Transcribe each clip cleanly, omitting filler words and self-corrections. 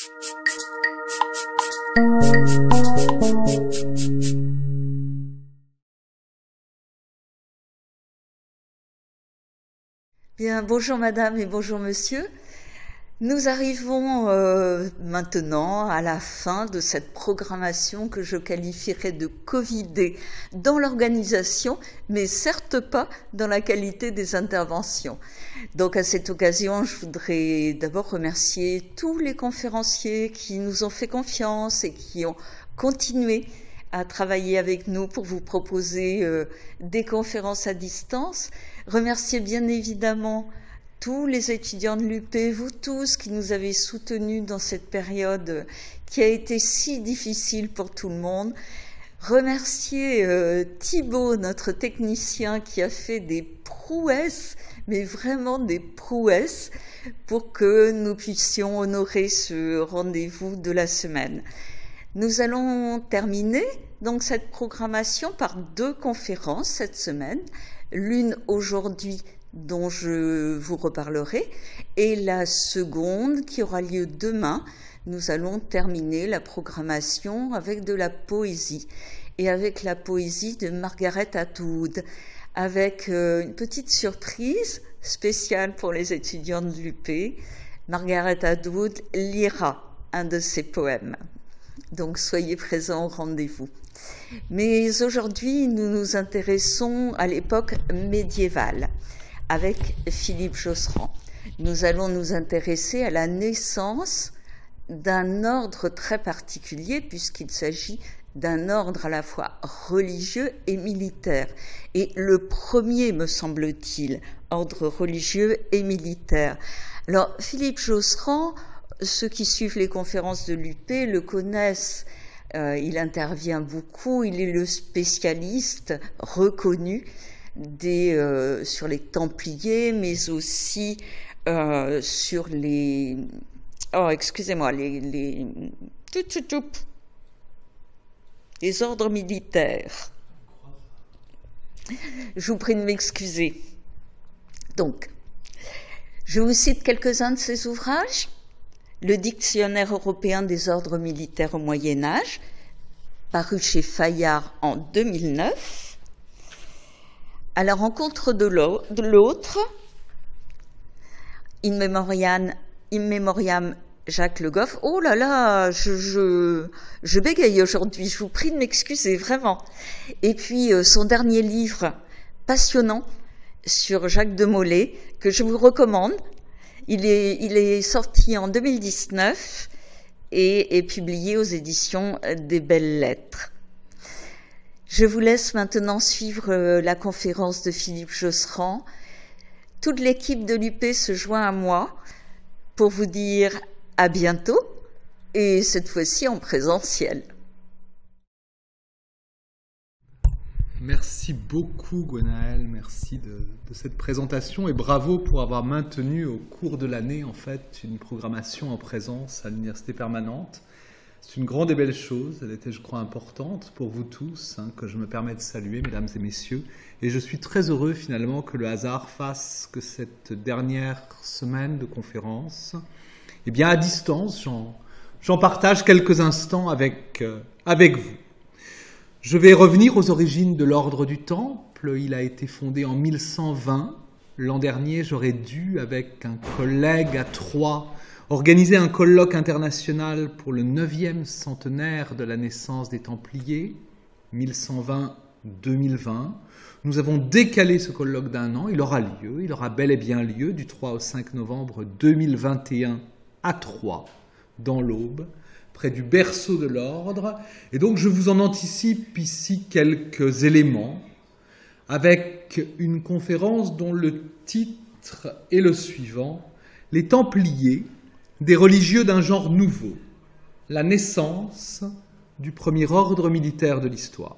Bien, bonjour madame et bonjour monsieur. Nous arrivons maintenant à la fin de cette programmation que je qualifierais de covidée dans l'organisation, mais certes pas dans la qualité des interventions. Donc à cette occasion, je voudrais d'abord remercier tous les conférenciers qui nous ont fait confiance et qui ont continué à travailler avec nous pour vous proposer des conférences à distance. Remercier bien évidemment tous les étudiants de l'UP, vous tous qui nous avez soutenus dans cette période qui a été si difficile pour tout le monde. Remercier Thibaut, notre technicien, qui a fait des prouesses, mais vraiment des prouesses, pour que nous puissions honorer ce rendez-vous de la semaine. Nous allons terminer donc cette programmation par 2 conférences cette semaine, l'une aujourd'hui dont je vous reparlerai, et la seconde qui aura lieu demain. Nous allons terminer la programmation avec de la poésie, et avec la poésie de Margaret Atwood, avec une petite surprise spéciale pour les étudiants de l'UP. Margaret Atwood lira un de ses poèmes. Donc soyez présents au rendez-vous. Mais aujourd'hui, nous nous intéressons à l'époque médiévale avec Philippe Josserand. Nous allons nous intéresser à la naissance d'un ordre très particulier, puisqu'il s'agit d'un ordre à la fois religieux et militaire. Et le premier, me semble-t-il, ordre religieux et militaire. Alors, Philippe Josserand, ceux qui suivent les conférences de l'UP le connaissent. Il intervient beaucoup, il est le spécialiste reconnu sur les Templiers, mais aussi sur les... Oh, excusez-moi, les ordres militaires. Je vous prie de m'excuser. Donc, je vous cite quelques-uns de ses ouvrages. Le Dictionnaire européen des ordres militaires au Moyen-Âge, paru chez Fayard en 2009. À la rencontre de l'autre, In Memoriam Jacques Le Goff. Oh là là, je bégaye aujourd'hui, je vous prie de m'excuser, vraiment. Et puis son dernier livre passionnant sur Jacques de Molay, que je vous recommande. Il est sorti en 2019 et est publié aux éditions des Belles Lettres. Je vous laisse maintenant suivre la conférence de Philippe Josserand. Toute l'équipe de l'UP se joint à moi pour vous dire à bientôt, et cette fois-ci en présentiel. Merci beaucoup Gwenaëlle, merci de cette présentation et bravo pour avoir maintenu au cours de l'année en fait une programmation en présence à l'Université permanente. C'est une grande et belle chose, elle était je crois importante pour vous tous, que je me permets de saluer mesdames et messieurs, et je suis très heureux finalement que le hasard fasse que cette dernière semaine de conférence, eh bien à distance, j'en partage quelques instants avec vous. Je vais revenir aux origines de l'ordre du Temple. Il a été fondé en 1120. L'an dernier, j'aurais dû, avec un collègue à Troyes, organiser un colloque international pour le 9e centenaire de la naissance des Templiers, 1120-2020. Nous avons décalé ce colloque d'un an. Il aura lieu, il aura bel et bien lieu du 3 au 5 novembre 2021 à Troyes, dans l'Aube, près du berceau de l'ordre. Et donc je vous en anticipe ici quelques éléments avec une conférence dont le titre est le suivant: Les Templiers, des religieux d'un genre nouveau, la naissance du premier ordre militaire de l'histoire.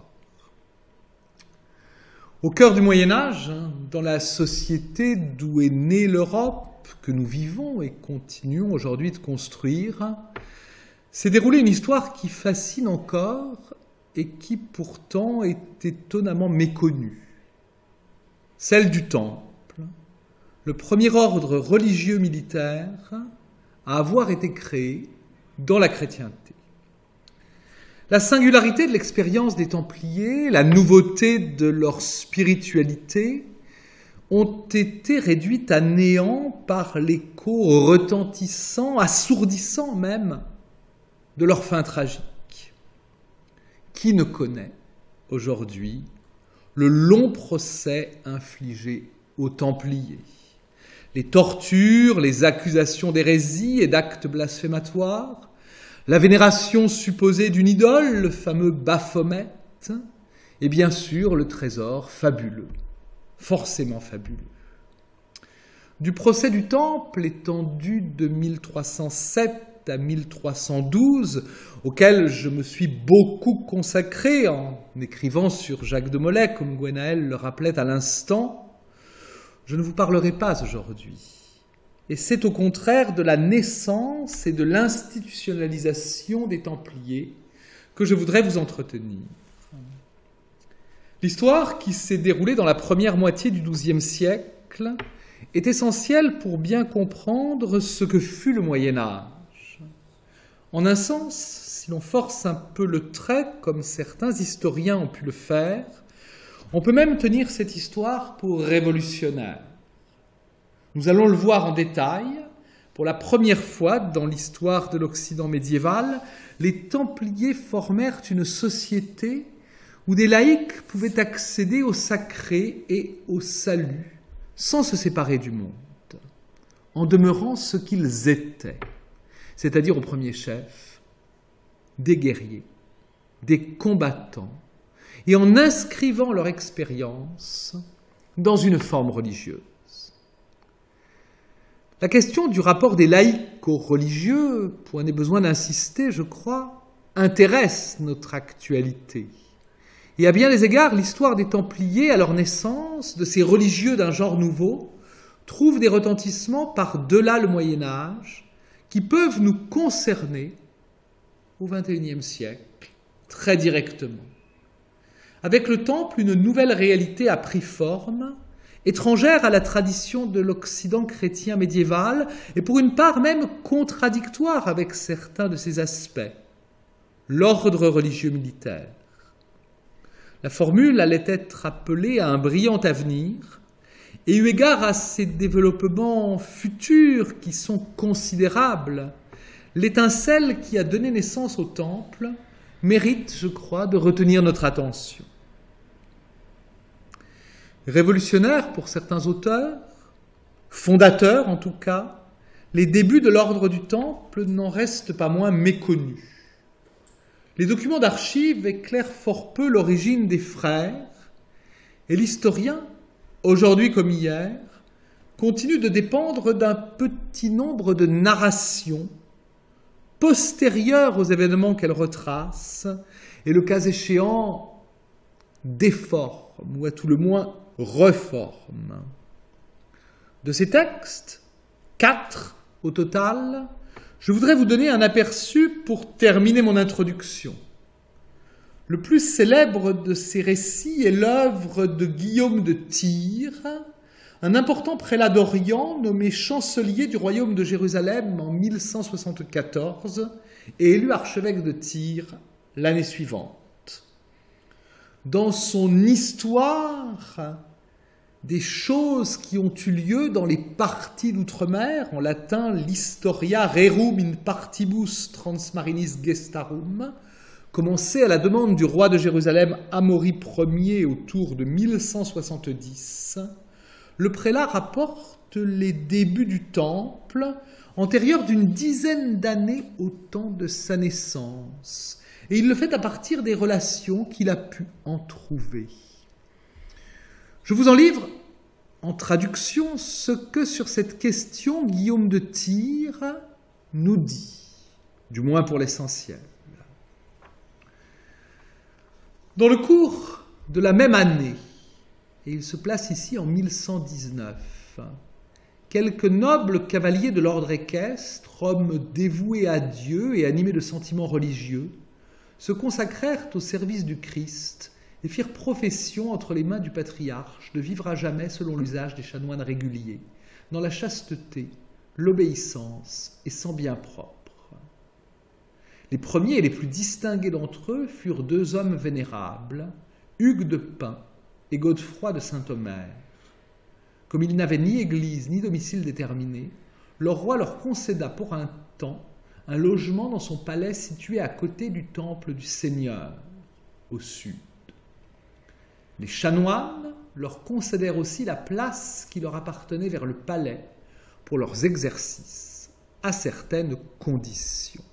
Au cœur du Moyen-Âge, dans la société d'où est née l'Europe que nous vivons et continuons aujourd'hui de construire, s'est déroulée une histoire qui fascine encore et qui pourtant est étonnamment méconnue. Celle du Temple, le premier ordre religieux militaire à avoir été créé dans la chrétienté. La singularité de l'expérience des Templiers, la nouveauté de leur spiritualité ont été réduites à néant par l'écho retentissant, assourdissant même, de leur fin tragique. Qui ne connaît aujourd'hui le long procès infligé aux Templiers, les tortures, les accusations d'hérésie et d'actes blasphématoires, la vénération supposée d'une idole, le fameux Baphomet, et bien sûr le trésor fabuleux, forcément fabuleux. Du procès du Temple, étendu de 1307 à 1312, auquel je me suis beaucoup consacré en écrivant sur Jacques de Molay, comme Gwenaël le rappelait à l'instant, je ne vous parlerai pas aujourd'hui. Et c'est au contraire de la naissance et de l'institutionnalisation des Templiers que je voudrais vous entretenir. L'histoire qui s'est déroulée dans la première moitié du XIIe siècle est essentielle pour bien comprendre ce que fut le Moyen-Âge. En un sens, si l'on force un peu le trait, comme certains historiens ont pu le faire, on peut même tenir cette histoire pour révolutionnaire. Nous allons le voir en détail. Pour la première fois dans l'histoire de l'Occident médiéval, les Templiers formèrent une société où des laïcs pouvaient accéder au sacré et au salut sans se séparer du monde, en demeurant ce qu'ils étaient, c'est-à-dire au premier chef, des guerriers, des combattants, et en inscrivant leur expérience dans une forme religieuse. La question du rapport des laïcs aux religieux, point n'est besoin d'insister, je crois, intéresse notre actualité. Et à bien des égards, l'histoire des Templiers, à leur naissance, de ces religieux d'un genre nouveau, trouve des retentissements par-delà le Moyen-Âge, qui peuvent nous concerner au XXIe siècle, très directement. Avec le Temple, une nouvelle réalité a pris forme, étrangère à la tradition de l'Occident chrétien médiéval, et pour une part même contradictoire avec certains de ses aspects. L'ordre religieux militaire. La formule allait être appelée à un brillant avenir, et eu égard à ces développements futurs qui sont considérables, l'étincelle qui a donné naissance au Temple mérite, je crois, de retenir notre attention. Révolutionnaire pour certains auteurs, fondateur en tout cas, les débuts de l'ordre du Temple n'en restent pas moins méconnus. Les documents d'archives éclairent fort peu l'origine des frères, et l'historien, aujourd'hui comme hier, continue de dépendre d'un petit nombre de narrations postérieures aux événements qu'elle retrace, et le cas échéant déforme, ou à tout le moins reforme. De ces textes, 4 au total, je voudrais vous donner un aperçu pour terminer mon introduction. Le plus célèbre de ces récits est l'œuvre de Guillaume de Tyr, un important prélat d'Orient nommé chancelier du royaume de Jérusalem en 1174 et élu archevêque de Tyr l'année suivante. Dans son histoire des choses qui ont eu lieu dans les parties d'outre-mer, en latin l'Historia rerum in partibus transmarinis gestarum, commencée à la demande du roi de Jérusalem Amaury Ier autour de 1170, le prélat rapporte les débuts du Temple, antérieurs d'une dizaine d'années au temps de sa naissance, et il le fait à partir des relations qu'il a pu en trouver. Je vous en livre en traduction ce que sur cette question Guillaume de Tyr nous dit, du moins pour l'essentiel. Dans le cours de la même année, et il se place ici en 1119, quelques nobles cavaliers de l'ordre équestre, hommes dévoués à Dieu et animés de sentiments religieux, se consacrèrent au service du Christ et firent profession entre les mains du patriarche de vivre à jamais selon l'usage des chanoines réguliers, dans la chasteté, l'obéissance et sans bien propre. Les premiers et les plus distingués d'entre eux furent deux hommes vénérables, Hugues de Pin et Godefroy de Saint-Omer. Comme ils n'avaient ni église ni domicile déterminé, leur roi leur concéda pour un temps un logement dans son palais situé à côté du temple du Seigneur, au sud. Les chanoines leur concédèrent aussi la place qui leur appartenait vers le palais pour leurs exercices, à certaines conditions.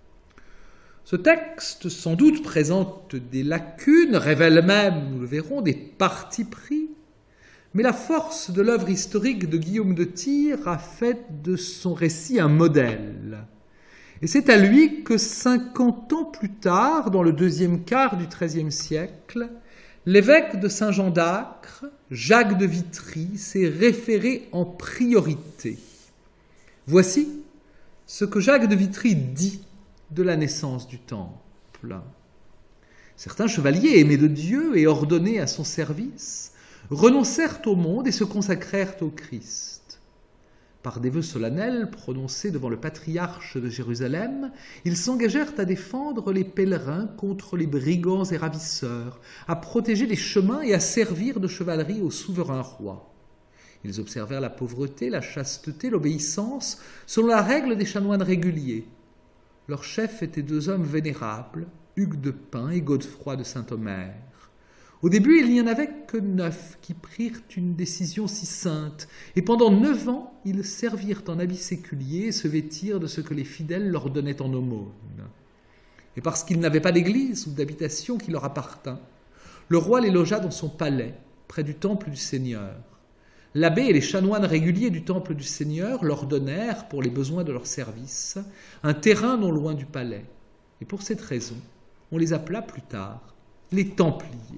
Ce texte, sans doute, présente des lacunes, révèle même, nous le verrons, des partis pris, mais la force de l'œuvre historique de Guillaume de Tyr a fait de son récit un modèle. Et c'est à lui que 50 ans plus tard, dans le deuxième quart du XIIIe siècle, l'évêque de Saint-Jean d'Acre, Jacques de Vitry, s'est référé en priorité. Voici ce que Jacques de Vitry dit de la naissance du temple. Certains chevaliers aimés de Dieu et ordonnés à son service renoncèrent au monde et se consacrèrent au Christ. Par des vœux solennels prononcés devant le patriarche de Jérusalem, ils s'engagèrent à défendre les pèlerins contre les brigands et ravisseurs, à protéger les chemins et à servir de chevalerie au souverain roi. Ils observèrent la pauvreté, la chasteté, l'obéissance, selon la règle des chanoines réguliers. Leurs chefs étaient deux hommes vénérables, Hugues de Pin et Godefroy de Saint-Omer. Au début, il n'y en avait que 9 qui prirent une décision si sainte, et pendant 9 ans, ils servirent en habits séculiers et se vêtirent de ce que les fidèles leur donnaient en aumône. Et parce qu'ils n'avaient pas d'église ou d'habitation qui leur appartint, le roi les logea dans son palais, près du temple du Seigneur. L'abbé et les chanoines réguliers du temple du Seigneur leur donnèrent, pour les besoins de leur service, un terrain non loin du palais. Et pour cette raison, on les appela plus tard les Templiers.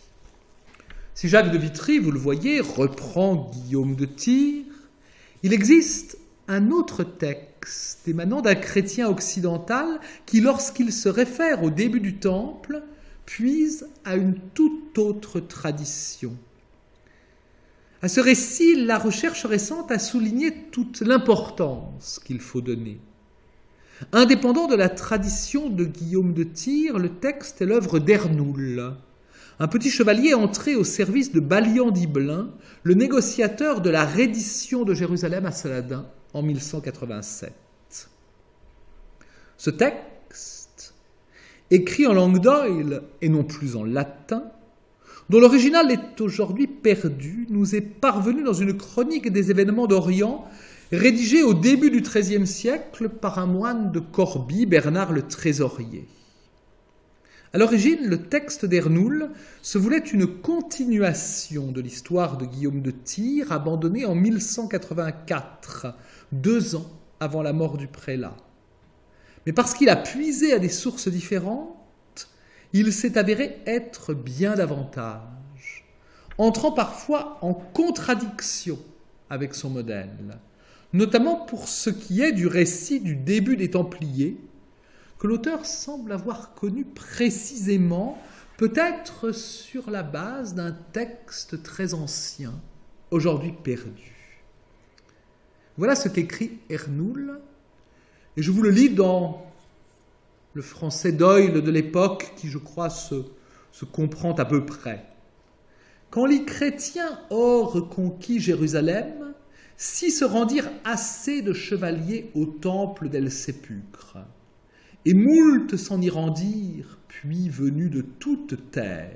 Si Jacques de Vitry, vous le voyez, reprend Guillaume de Tyr, il existe un autre texte émanant d'un chrétien occidental qui, lorsqu'il se réfère au début du temple, puise à une toute autre tradition. À ce récit, la recherche récente a souligné toute l'importance qu'il faut donner. Indépendant de la tradition de Guillaume de Tyr, le texte est l'œuvre d'Ernoul, un petit chevalier entré au service de Balian d'Ibelin, le négociateur de la reddition de Jérusalem à Saladin en 1187. Ce texte, écrit en langue d'oïl et non plus en latin, dont l'original est aujourd'hui perdu, nous est parvenu dans une chronique des événements d'Orient, rédigée au début du XIIIe siècle par un moine de Corbie, Bernard le Trésorier. À l'origine, le texte d'Ernoul se voulait une continuation de l'histoire de Guillaume de Tyr, abandonnée en 1184, 2 ans avant la mort du prélat. Mais parce qu'il a puisé à des sources différentes, il s'est avéré être bien davantage, entrant parfois en contradiction avec son modèle, notamment pour ce qui est du récit du début des Templiers, que l'auteur semble avoir connu précisément, peut-être sur la base d'un texte très ancien, aujourd'hui perdu. Voilà ce qu'écrit Ernoul, et je vous le lis dans le français d'oïl de l'époque, qui, je crois, se comprend à peu près. Quand les chrétiens eurent conquis Jérusalem, s'y se rendirent assez de chevaliers au temple d'El Sépulcre, et moult s'en y rendirent, puis venus de toute terre,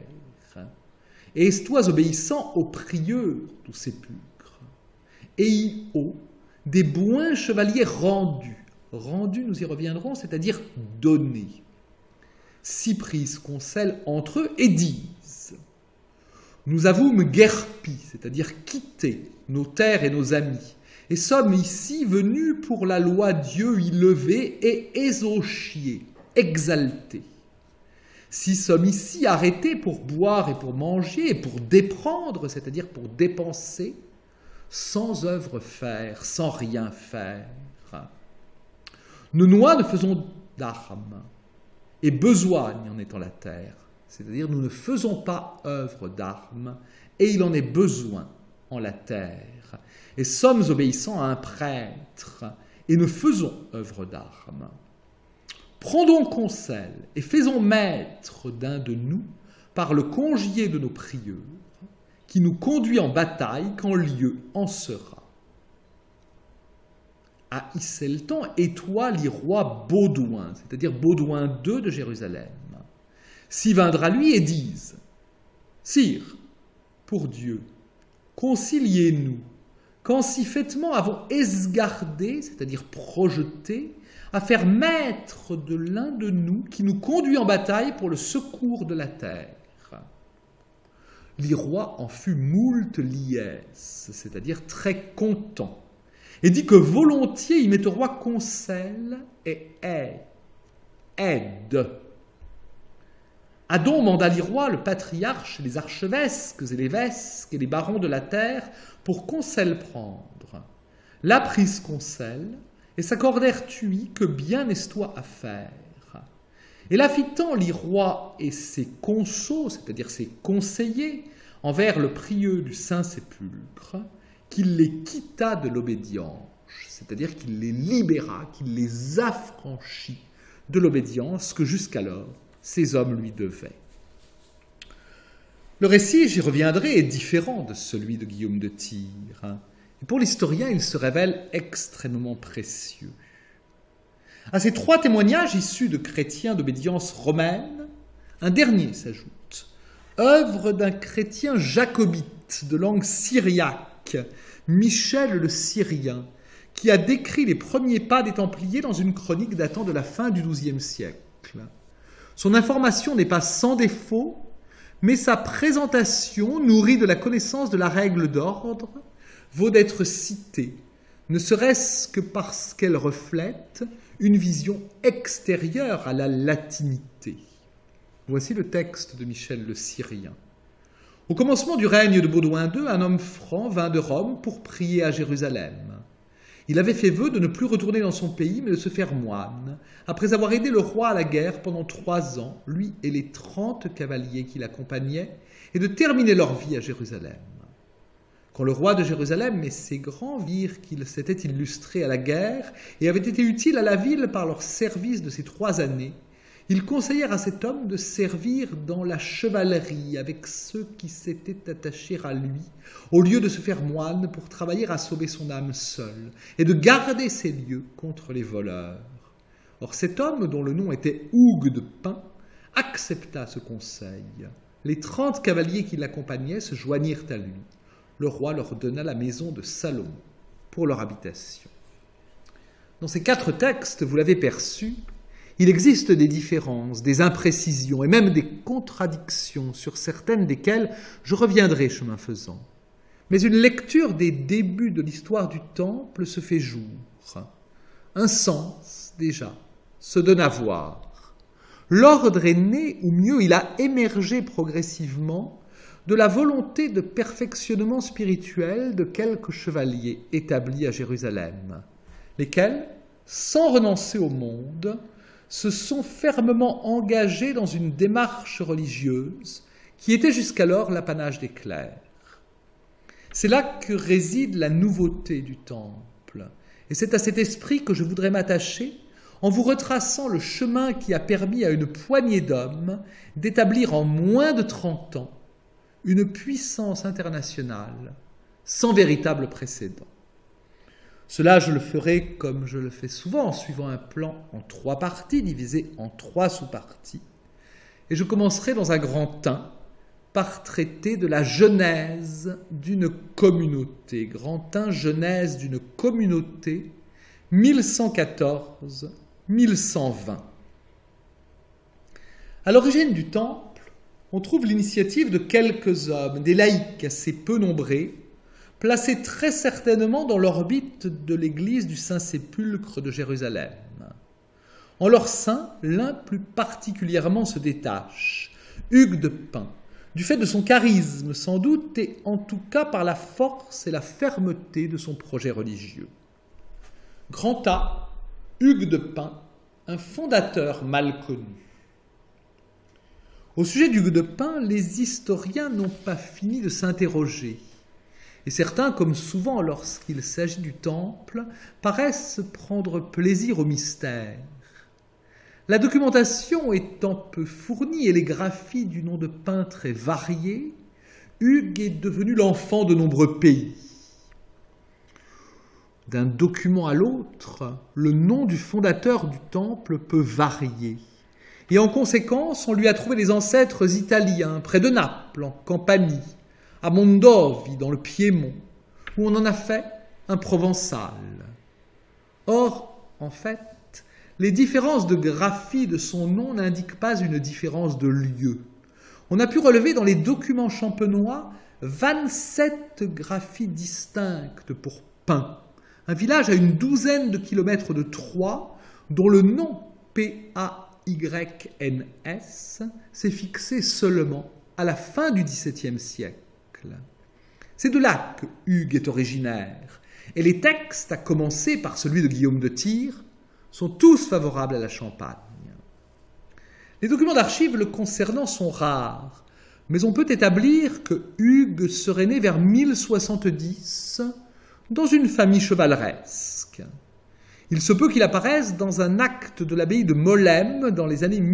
et estois obéissant aux prieurs du sépulcre, et y haut des bons chevaliers rendus, nous y reviendrons, c'est-à-dire donnés, s'y prise conseil entre eux et disent: nous avoumes guerpi, c'est-à-dire quitter nos terres et nos amis, et sommes ici venus pour la loi Dieu y lever et ésochier, exalter. Si sommes ici arrêtés pour boire et pour manger et pour déprendre, c'est-à-dire pour dépenser, sans œuvre faire, sans rien faire. Nous ne faisons d'armes, et besoigne en étant la terre, c'est-à-dire nous ne faisons pas œuvre d'armes, et il en est besoin en la terre, et sommes obéissants à un prêtre, et ne faisons œuvre d'armes. Prends donc conseil et faisons maître d'un de nous par le congier de nos prieurs, qui nous conduit en bataille quand lieu en sera. À Isseltan, et toi, lit roi Baudouin, c'est-à-dire Baudouin II de Jérusalem, s'y viendra lui et dise, Sire, pour Dieu, conciliez-nous, quand si faitement avons esgardé, c'est-à-dire projeté, à faire maître de l'un de nous qui nous conduit en bataille pour le secours de la terre. L'Irois en fut moult liesse, c'est-à-dire très content, et dit que volontiers il met au roi conseil et aide. Adon manda l'Irois, le patriarche, les archevêques et les vesques et les barons de la terre pour conseil prendre. La prise conseil, et s'accordèrent tui que bien est-toi à faire. Et la fit tant l'Irois et ses consos, c'est-à-dire ses conseillers, envers le prieux du Saint-Sépulcre, qu'il les quitta de l'obédience, c'est-à-dire qu'il les libéra, qu'il les affranchit de l'obédience que jusqu'alors ces hommes lui devaient. Le récit, j'y reviendrai, est différent de celui de Guillaume de Tyr. Et pour l'historien, il se révèle extrêmement précieux. À ces trois témoignages issus de chrétiens d'obédience romaine, un dernier s'ajoute, œuvre d'un chrétien jacobite de langue syriaque, Michel le Syrien, qui a décrit les premiers pas des Templiers dans une chronique datant de la fin du XIIe siècle. Son information n'est pas sans défaut, mais sa présentation, nourrie de la connaissance de la règle d'ordre, vaut d'être citée, ne serait-ce que parce qu'elle reflète une vision extérieure à la latinité. Voici le texte de Michel le Syrien. Au commencement du règne de Baudouin II, un homme franc vint de Rome pour prier à Jérusalem. Il avait fait vœu de ne plus retourner dans son pays, mais de se faire moine, après avoir aidé le roi à la guerre pendant 3 ans, lui et les 30 cavaliers qui l'accompagnaient, et de terminer leur vie à Jérusalem. Quand le roi de Jérusalem et ses grands virent qu'ils s'étaient illustrés à la guerre et avaient été utiles à la ville par leur service de ces 3 années, ils conseillèrent à cet homme de servir dans la chevalerie avec ceux qui s'étaient attachés à lui, au lieu de se faire moine pour travailler à sauver son âme seul, et de garder ces lieux contre les voleurs. Or cet homme, dont le nom était Hugues de Pin, accepta ce conseil. Les 30 cavaliers qui l'accompagnaient se joignirent à lui. Le roi leur donna la maison de Salomon pour leur habitation. Dans ces 4 textes, vous l'avez perçu, il existe des différences, des imprécisions et même des contradictions sur certaines desquelles je reviendrai chemin faisant. Mais une lecture des débuts de l'histoire du Temple se fait jour. Un sens, déjà, se donne à voir. L'ordre est né, ou mieux, il a émergé progressivement de la volonté de perfectionnement spirituel de quelques chevaliers établis à Jérusalem, lesquels, sans renoncer au monde, se sont fermement engagés dans une démarche religieuse qui était jusqu'alors l'apanage des clercs. C'est là que réside la nouveauté du Temple, et c'est à cet esprit que je voudrais m'attacher en vous retraçant le chemin qui a permis à une poignée d'hommes d'établir en moins de 30 ans une puissance internationale sans véritable précédent. Cela, je le ferai comme je le fais souvent, en suivant un plan en 3 parties, divisé en 3 sous-parties. Et je commencerai dans un grand 1 par traiter de la genèse d'une communauté. Grand 1, genèse d'une communauté, 1114-1120. À l'origine du Temple, on trouve l'initiative de quelques hommes, des laïcs assez peu nombreux, placés très certainement dans l'orbite de l'église du Saint-Sépulcre de Jérusalem. En leur sein, l'un plus particulièrement se détache, Hugues de Pin, du fait de son charisme sans doute, et en tout cas par la force et la fermeté de son projet religieux. Grand A, Hugues de Pin, un fondateur mal connu. Au sujet d'Hugues de Pin, les historiens n'ont pas fini de s'interroger. Et certains, comme souvent lorsqu'il s'agit du Temple, paraissent prendre plaisir au mystère. La documentation étant peu fournie et les graphies du nom de peintre est variée, Hugues est devenu l'enfant de nombreux pays. D'un document à l'autre, le nom du fondateur du temple peut varier. Et en conséquence, on lui a trouvé des ancêtres italiens, près de Naples, en Campanie, à Mondovi, dans le Piémont, où on en a fait un provençal. Or, en fait, les différences de graphie de son nom n'indiquent pas une différence de lieu. On a pu relever dans les documents champenois 27 graphies distinctes pour Pin, un village à une douzaine de kilomètres de Troyes, dont le nom P-A-Y-N-S s'est fixé seulement à la fin du XVIIe siècle. C'est de là que Hugues est originaire, et les textes, à commencer par celui de Guillaume de Tyr, sont tous favorables à la Champagne. Les documents d'archives le concernant sont rares, mais on peut établir que Hugues serait né vers 1070 dans une famille chevaleresque. Il se peut qu'il apparaisse dans un acte de l'abbaye de Molesme dans les années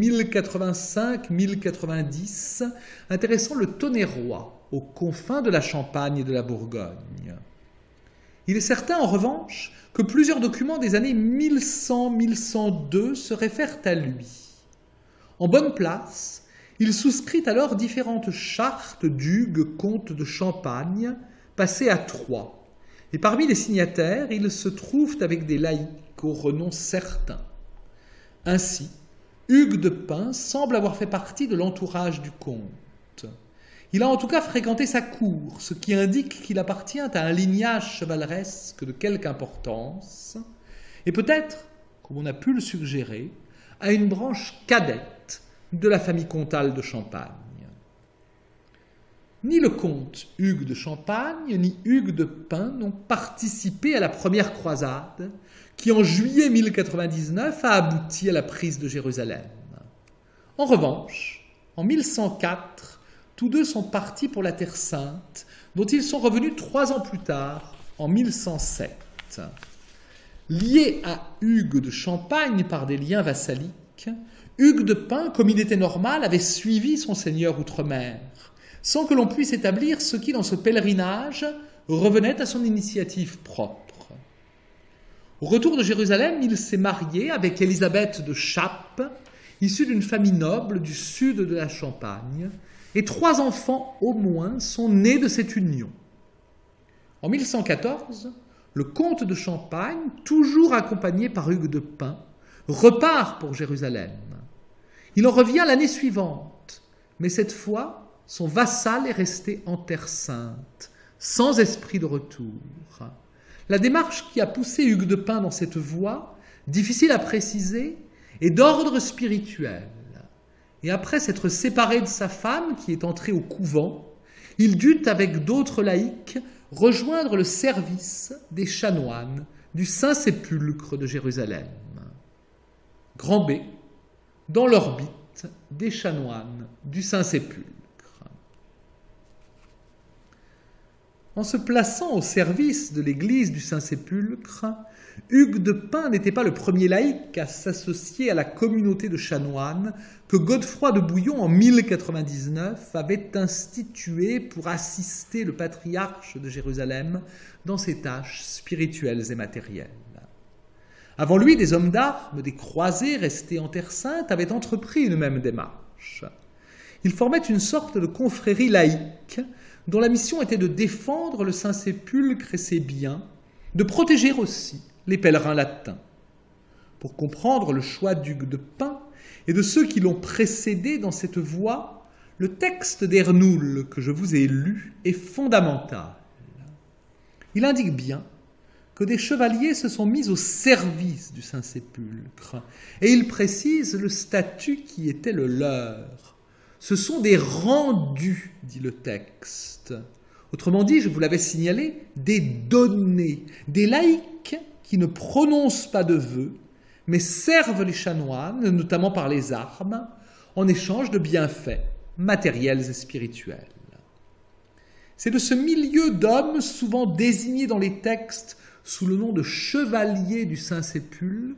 1085-1090, intéressant le Tonnerrois, aux confins de la Champagne et de la Bourgogne. Il est certain, en revanche, que plusieurs documents des années 1100-1102 se réfèrent à lui. En bonne place, il souscrit alors différentes chartes d'Hugues, comte de Champagne, passées à Troyes. Et parmi les signataires, ils se trouvent avec des laïcs au renom certain. Ainsi, Hugues de Pin semble avoir fait partie de l'entourage du comte. Il a en tout cas fréquenté sa cour, ce qui indique qu'il appartient à un lignage chevaleresque de quelque importance, et peut-être, comme on a pu le suggérer, à une branche cadette de la famille comtale de Champagne. Ni le comte Hugues de Champagne, ni Hugues de Pin n'ont participé à la première croisade, qui en juillet 1099 a abouti à la prise de Jérusalem. En revanche, en 1104, tous deux sont partis pour la Terre Sainte, dont ils sont revenus 3 ans plus tard, en 1107. Lié à Hugues de Champagne par des liens vassaliques, Hugues de Pin, comme il était normal, avait suivi son seigneur outre-mer, sans que l'on puisse établir ce qui, dans ce pèlerinage, revenait à son initiative propre. Au retour de Jérusalem, il s'est marié avec Élisabeth de Chappe, issue d'une famille noble du sud de la Champagne, et 3 enfants au moins sont nés de cette union. En 1114, le comte de Champagne, toujours accompagné par Hugues de Pin, repart pour Jérusalem. Il en revient l'année suivante, mais cette fois, son vassal est resté en Terre Sainte, sans esprit de retour. La démarche qui a poussé Hugues de Pin dans cette voie, difficile à préciser, est d'ordre spirituel. Et après s'être séparé de sa femme, qui est entrée au couvent, il dut, avec d'autres laïcs, rejoindre le service des chanoines du Saint-Sépulcre de Jérusalem. Grand B, dans l'orbite des chanoines du Saint-Sépulcre. En se plaçant au service de l'église du Saint-Sépulcre, Hugues de Pin n'était pas le premier laïc à s'associer à la communauté de chanoines que Godefroy de Bouillon, en 1099, avait instituée pour assister le patriarche de Jérusalem dans ses tâches spirituelles et matérielles. Avant lui, des hommes d'armes, des croisés restés en Terre Sainte avaient entrepris une même démarche. Ils formaient une sorte de confrérie laïque dont la mission était de défendre le Saint-Sépulcre et ses biens, de protéger aussi les pèlerins latins. Pour comprendre le choix d'Hugues de Pin et de ceux qui l'ont précédé dans cette voie, le texte d'Ernoul que je vous ai lu est fondamental. Il indique bien que des chevaliers se sont mis au service du Saint-Sépulcre, et il précise le statut qui était le leur. Ce sont des rendus, dit le texte. Autrement dit, je vous l'avais signalé, des donnés, des laïcs qui ne prononcent pas de vœux, mais servent les chanoines, notamment par les armes, en échange de bienfaits matériels et spirituels. C'est de ce milieu d'hommes, souvent désignés dans les textes sous le nom de chevaliers du Saint-Sépulcre,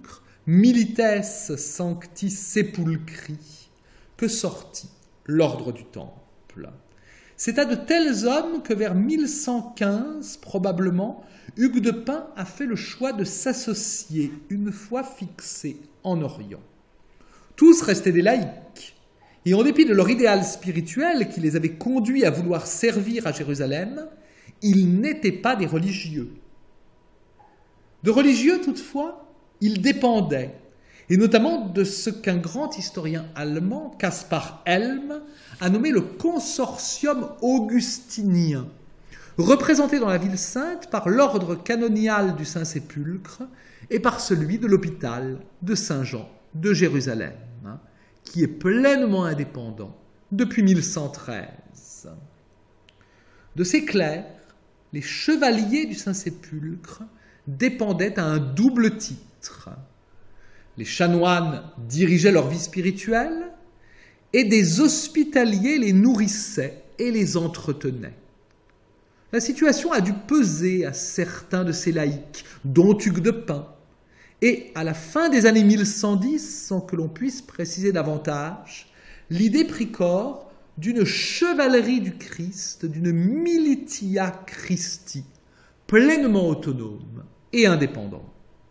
milites sancti sepulchri, que sortit l'ordre du Temple. C'est à de tels hommes que vers 1115, probablement, Hugues de Pint a fait le choix de s'associer une fois fixé en Orient. Tous restaient des laïcs, et en dépit de leur idéal spirituel qui les avait conduits à vouloir servir à Jérusalem, ils n'étaient pas des religieux. De religieux, toutefois, ils dépendaient, et notamment de ce qu'un grand historien allemand, Caspar Helm, a nommé le consortium augustinien, représenté dans la ville sainte par l'ordre canonial du Saint-Sépulcre et par celui de l'hôpital de Saint-Jean de Jérusalem, qui est pleinement indépendant depuis 1113. De ces clercs, les chevaliers du Saint-Sépulcre dépendaient à un double titre. Les chanoines dirigeaient leur vie spirituelle et des hospitaliers les nourrissaient et les entretenaient. La situation a dû peser à certains de ces laïcs, dont Hugues de Pint, et à la fin des années 1110, sans que l'on puisse préciser davantage, l'idée prit corps d'une chevalerie du Christ, d'une militia Christi, pleinement autonome et indépendante.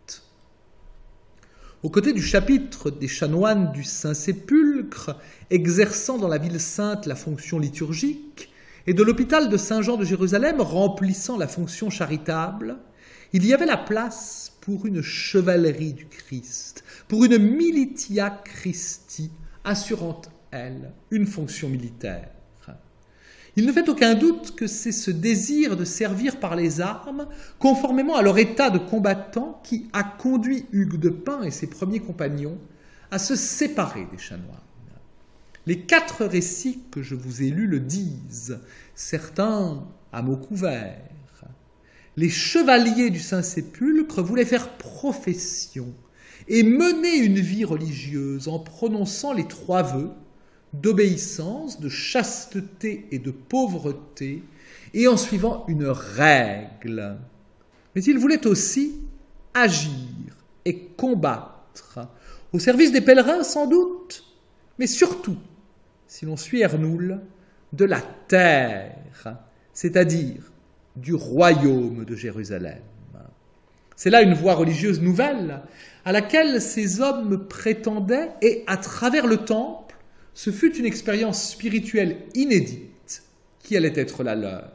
Aux côtés du chapitre des chanoines du Saint-Sépulcre, exerçant dans la ville sainte la fonction liturgique, et de l'hôpital de Saint-Jean de Jérusalem, remplissant la fonction charitable, il y avait la place pour une chevalerie du Christ, pour une militia Christi, assurant, elle, une fonction militaire. Il ne fait aucun doute que c'est ce désir de servir par les armes, conformément à leur état de combattant, qui a conduit Hugues de Pint et ses premiers compagnons à se séparer des chanoines. Les 4 récits que je vous ai lus le disent, certains à mots couverts. Les chevaliers du Saint-Sépulcre voulaient faire profession et mener une vie religieuse en prononçant les 3 vœux d'obéissance, de chasteté et de pauvreté, et en suivant une règle. Mais ils voulaient aussi agir et combattre, au service des pèlerins sans doute, mais surtout, si l'on suit Ernoul, de la terre, c'est-à-dire du royaume de Jérusalem. C'est là une voie religieuse nouvelle à laquelle ces hommes prétendaient, et à travers le temple, ce fut une expérience spirituelle inédite qui allait être la leur.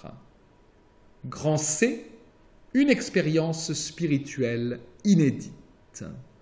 Grand C, une expérience spirituelle inédite.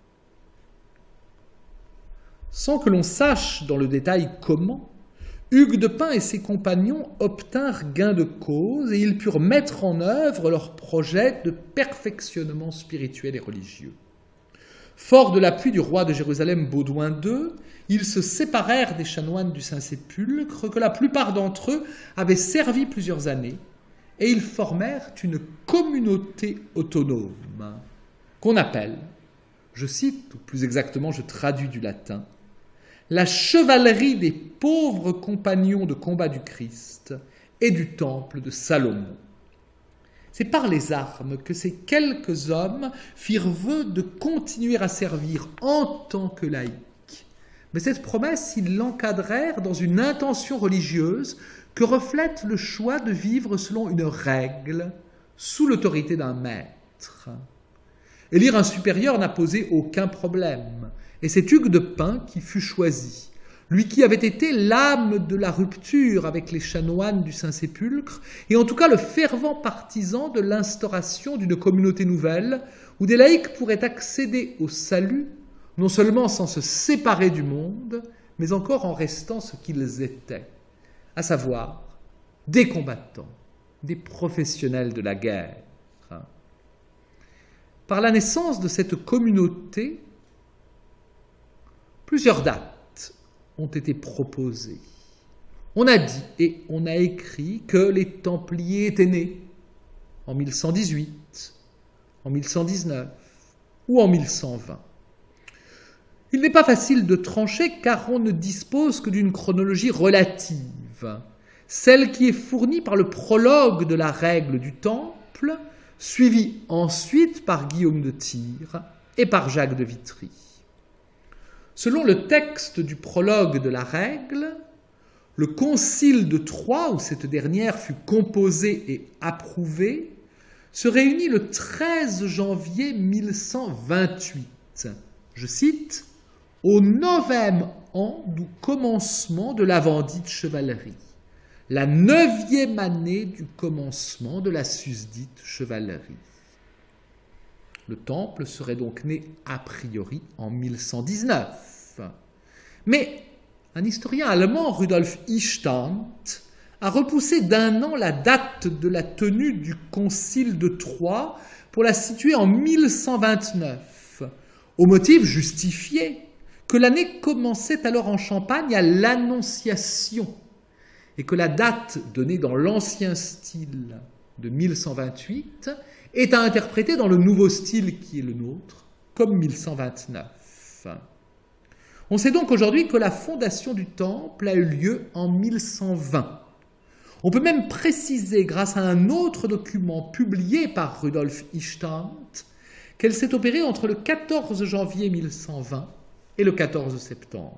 Sans que l'on sache dans le détail comment, Hugues de Pint et ses compagnons obtinrent gain de cause et ils purent mettre en œuvre leur projet de perfectionnement spirituel et religieux. Forts de l'appui du roi de Jérusalem Baudouin II, ils se séparèrent des chanoines du Saint-Sépulcre, que la plupart d'entre eux avaient servi plusieurs années, et ils formèrent une communauté autonome, qu'on appelle, je cite, ou plus exactement je traduis du latin, la chevalerie des pauvres compagnons de combat du Christ et du temple de Salomon. C'est par les armes que ces quelques hommes firent vœu de continuer à servir en tant que laïcs. Mais cette promesse, ils l'encadrèrent dans une intention religieuse que reflète le choix de vivre selon une règle, sous l'autorité d'un maître. Élire un supérieur n'a posé aucun problème, et c'est Hugues de Pint qui fut choisi. Lui qui avait été l'âme de la rupture avec les chanoines du Saint-Sépulcre, et en tout cas le fervent partisan de l'instauration d'une communauté nouvelle, où des laïcs pourraient accéder au salut, non seulement sans se séparer du monde, mais encore en restant ce qu'ils étaient, à savoir des combattants, des professionnels de la guerre. Par la naissance de cette communauté, plusieurs dates ont été proposées. On a dit et on a écrit que les Templiers étaient nés en 1118, en 1119 ou en 1120. Il n'est pas facile de trancher car on ne dispose que d'une chronologie relative, celle qui est fournie par le prologue de la règle du Temple, suivie ensuite par Guillaume de Tyr, et par Jacques de Vitry. Selon le texte du prologue de la règle, le concile de Troyes, où cette dernière fut composée et approuvée, se réunit le 13 janvier 1128. Je cite, « au 9e an du commencement de l'avant-dite chevalerie, la 9e année du commencement de la susdite chevalerie. » Le temple serait donc né a priori en 1119. Mais un historien allemand, Rudolf Istand, a repoussé d'1 an la date de la tenue du concile de Troyes pour la situer en 1129, au motif justifié que l'année commençait alors en Champagne à l'Annonciation et que la date donnée dans l'ancien style de 1128 est à interpréter dans le nouveau style qui est le nôtre comme 1129. On sait donc aujourd'hui que la fondation du temple a eu lieu en 1120. On peut même préciser, grâce à un autre document publié par Rudolf Istand, qu'elle s'est opérée entre le 14 janvier 1120 et le 14 septembre.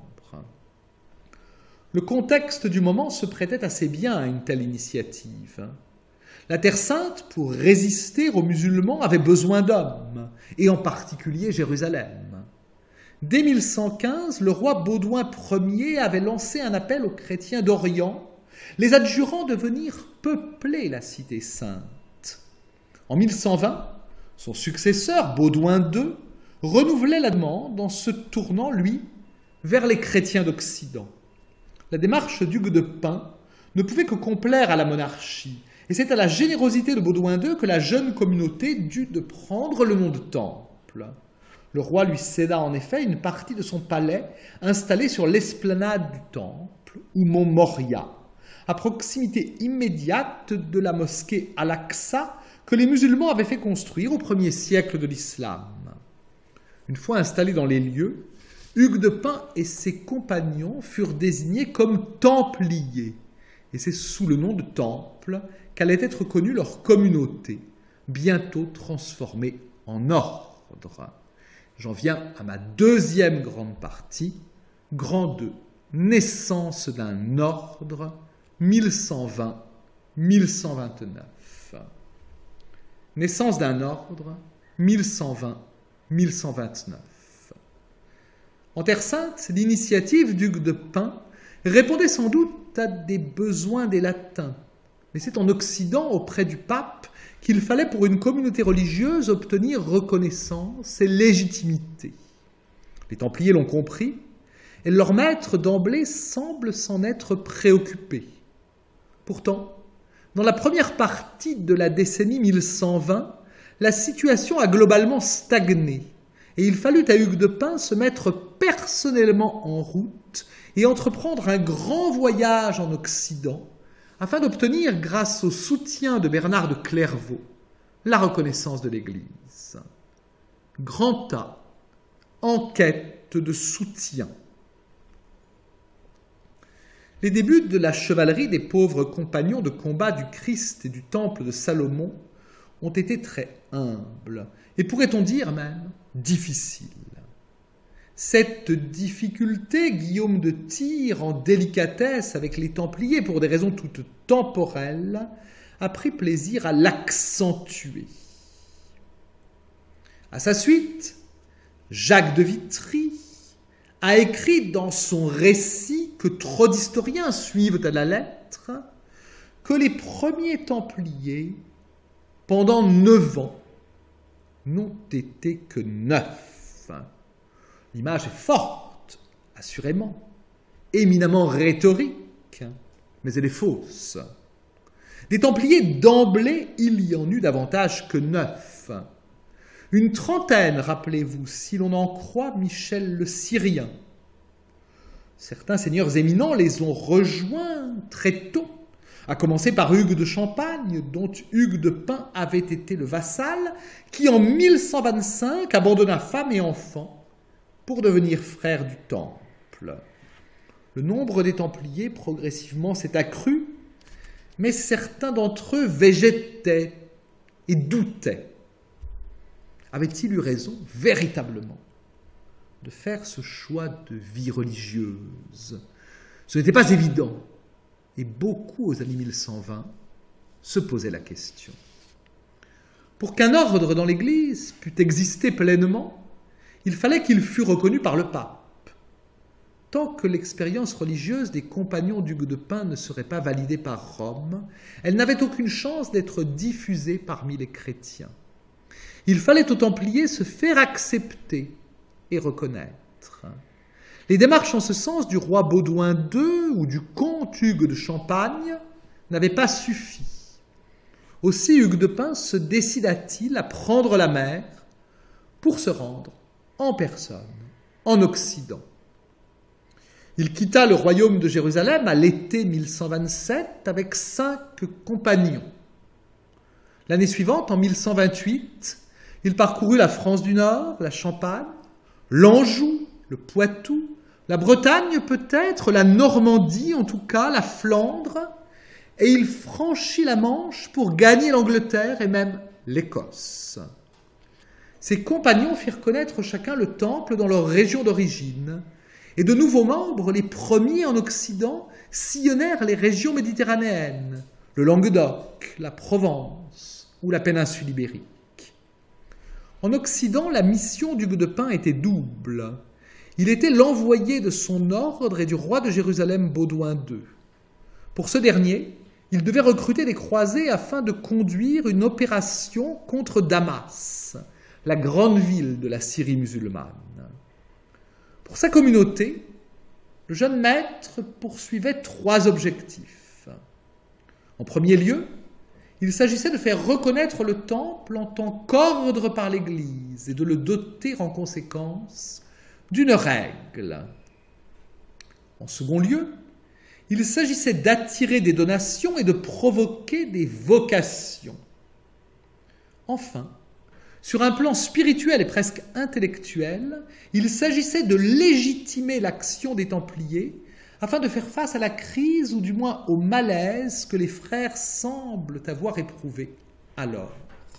Le contexte du moment se prêtait assez bien à une telle initiative. La Terre Sainte, pour résister aux musulmans, avait besoin d'hommes, et en particulier Jérusalem. Dès 1115, le roi Baudouin Ier avait lancé un appel aux chrétiens d'Orient, les adjurant de venir peupler la cité sainte. En 1120, son successeur, Baudouin II, renouvelait la demande en se tournant, lui, vers les chrétiens d'Occident. La démarche d'Hugues de Pint ne pouvait que complaire à la monarchie, et c'est à la générosité de Baudouin II que la jeune communauté dut de prendre le nom de temple. Le roi lui céda en effet une partie de son palais installé sur l'esplanade du temple, ou mont Moria, à proximité immédiate de la mosquée Al-Aqsa que les musulmans avaient fait construire au 1er siècle de l'islam. Une fois installés dans les lieux, Hugues de Pint et ses compagnons furent désignés comme templiers, et c'est sous le nom de temple qu'allait être connue leur communauté, bientôt transformée en ordre. J'en viens à ma deuxième grande partie, grand 2, naissance d'un ordre, 1120-1129. Naissance d'un ordre, 1120-1129. En Terre Sainte, l'initiative d'Hugues de Pint répondait sans doute à des besoins des latins, mais c'est en Occident, auprès du pape, qu'il fallait pour une communauté religieuse obtenir reconnaissance et légitimité. Les Templiers l'ont compris, et leur maître d'emblée semble s'en être préoccupé. Pourtant, dans la première partie de la décennie 1120, la situation a globalement stagné, et il fallut à Hugues de Pint se mettre personnellement en route et entreprendre un grand voyage en Occident, afin d'obtenir, grâce au soutien de Bernard de Clairvaux, la reconnaissance de l'Église. Grand A, en quête de soutien. Les débuts de la chevalerie des pauvres compagnons de combat du Christ et du temple de Salomon ont été très humbles, et pourrait-on dire même difficiles. Cette difficulté, Guillaume de Tyr, en délicatesse avec les Templiers pour des raisons toutes temporelles, a pris plaisir à l'accentuer. À sa suite, Jacques de Vitry a écrit dans son récit, que trop d'historiens suivent à la lettre, que les premiers Templiers, pendant 9 ans, n'ont été que 9. L'image est forte, assurément, éminemment rhétorique, mais elle est fausse. Des Templiers, d'emblée, il y en eut davantage que 9. Une trentaine, rappelez-vous, si l'on en croit Michel le Syrien. Certains seigneurs éminents les ont rejoints très tôt, à commencer par Hugues de Champagne, dont Hugues de Pint avait été le vassal, qui en 1125 abandonna femme et enfants pour devenir frère du Temple. Le nombre des Templiers progressivement s'est accru, mais certains d'entre eux végétaient et doutaient. avait-il eu raison, véritablement, de faire ce choix de vie religieuse? Ce n'était pas évident, et beaucoup aux années 1120 se posaient la question. Pour qu'un ordre dans l'Église pût exister pleinement, il fallait qu'il fût reconnu par le pape. Tant que l'expérience religieuse des compagnons d'Hugues de Pint ne serait pas validée par Rome, elle n'avait aucune chance d'être diffusée parmi les chrétiens. Il fallait aux Templiers se faire accepter et reconnaître. Les démarches en ce sens du roi Baudouin II ou du comte Hugues de Champagne n'avaient pas suffi. Aussi Hugues de Pint se décida-t-il à prendre la mer pour se rendre en personne en Occident. Il quitta le royaume de Jérusalem à l'été 1127 avec 5 compagnons. L'année suivante, en 1128, il parcourut la France du Nord, la Champagne, l'Anjou, le Poitou, la Bretagne peut-être, la Normandie en tout cas, la Flandre, et il franchit la Manche pour gagner l'Angleterre et même l'Écosse. Ses compagnons firent connaître chacun le temple dans leur région d'origine, et de nouveaux membres, les premiers en Occident, sillonnèrent les régions méditerranéennes, le Languedoc, la Provence ou la péninsule ibérique. En Occident, la mission d'Hugues de Pint était double. Il était l'envoyé de son ordre et du roi de Jérusalem Baudouin II. Pour ce dernier, il devait recruter des croisés afin de conduire une opération contre Damas, la grande ville de la Syrie musulmane. Pour sa communauté, le jeune maître poursuivait 3 objectifs. En premier lieu, il s'agissait de faire reconnaître le temple en tant qu'ordre par l'Église et de le doter en conséquence d'une règle. En second lieu, il s'agissait d'attirer des donations et de provoquer des vocations. Enfin, sur un plan spirituel et presque intellectuel, il s'agissait de légitimer l'action des Templiers afin de faire face à la crise ou du moins au malaise que les frères semblent avoir éprouvé alors.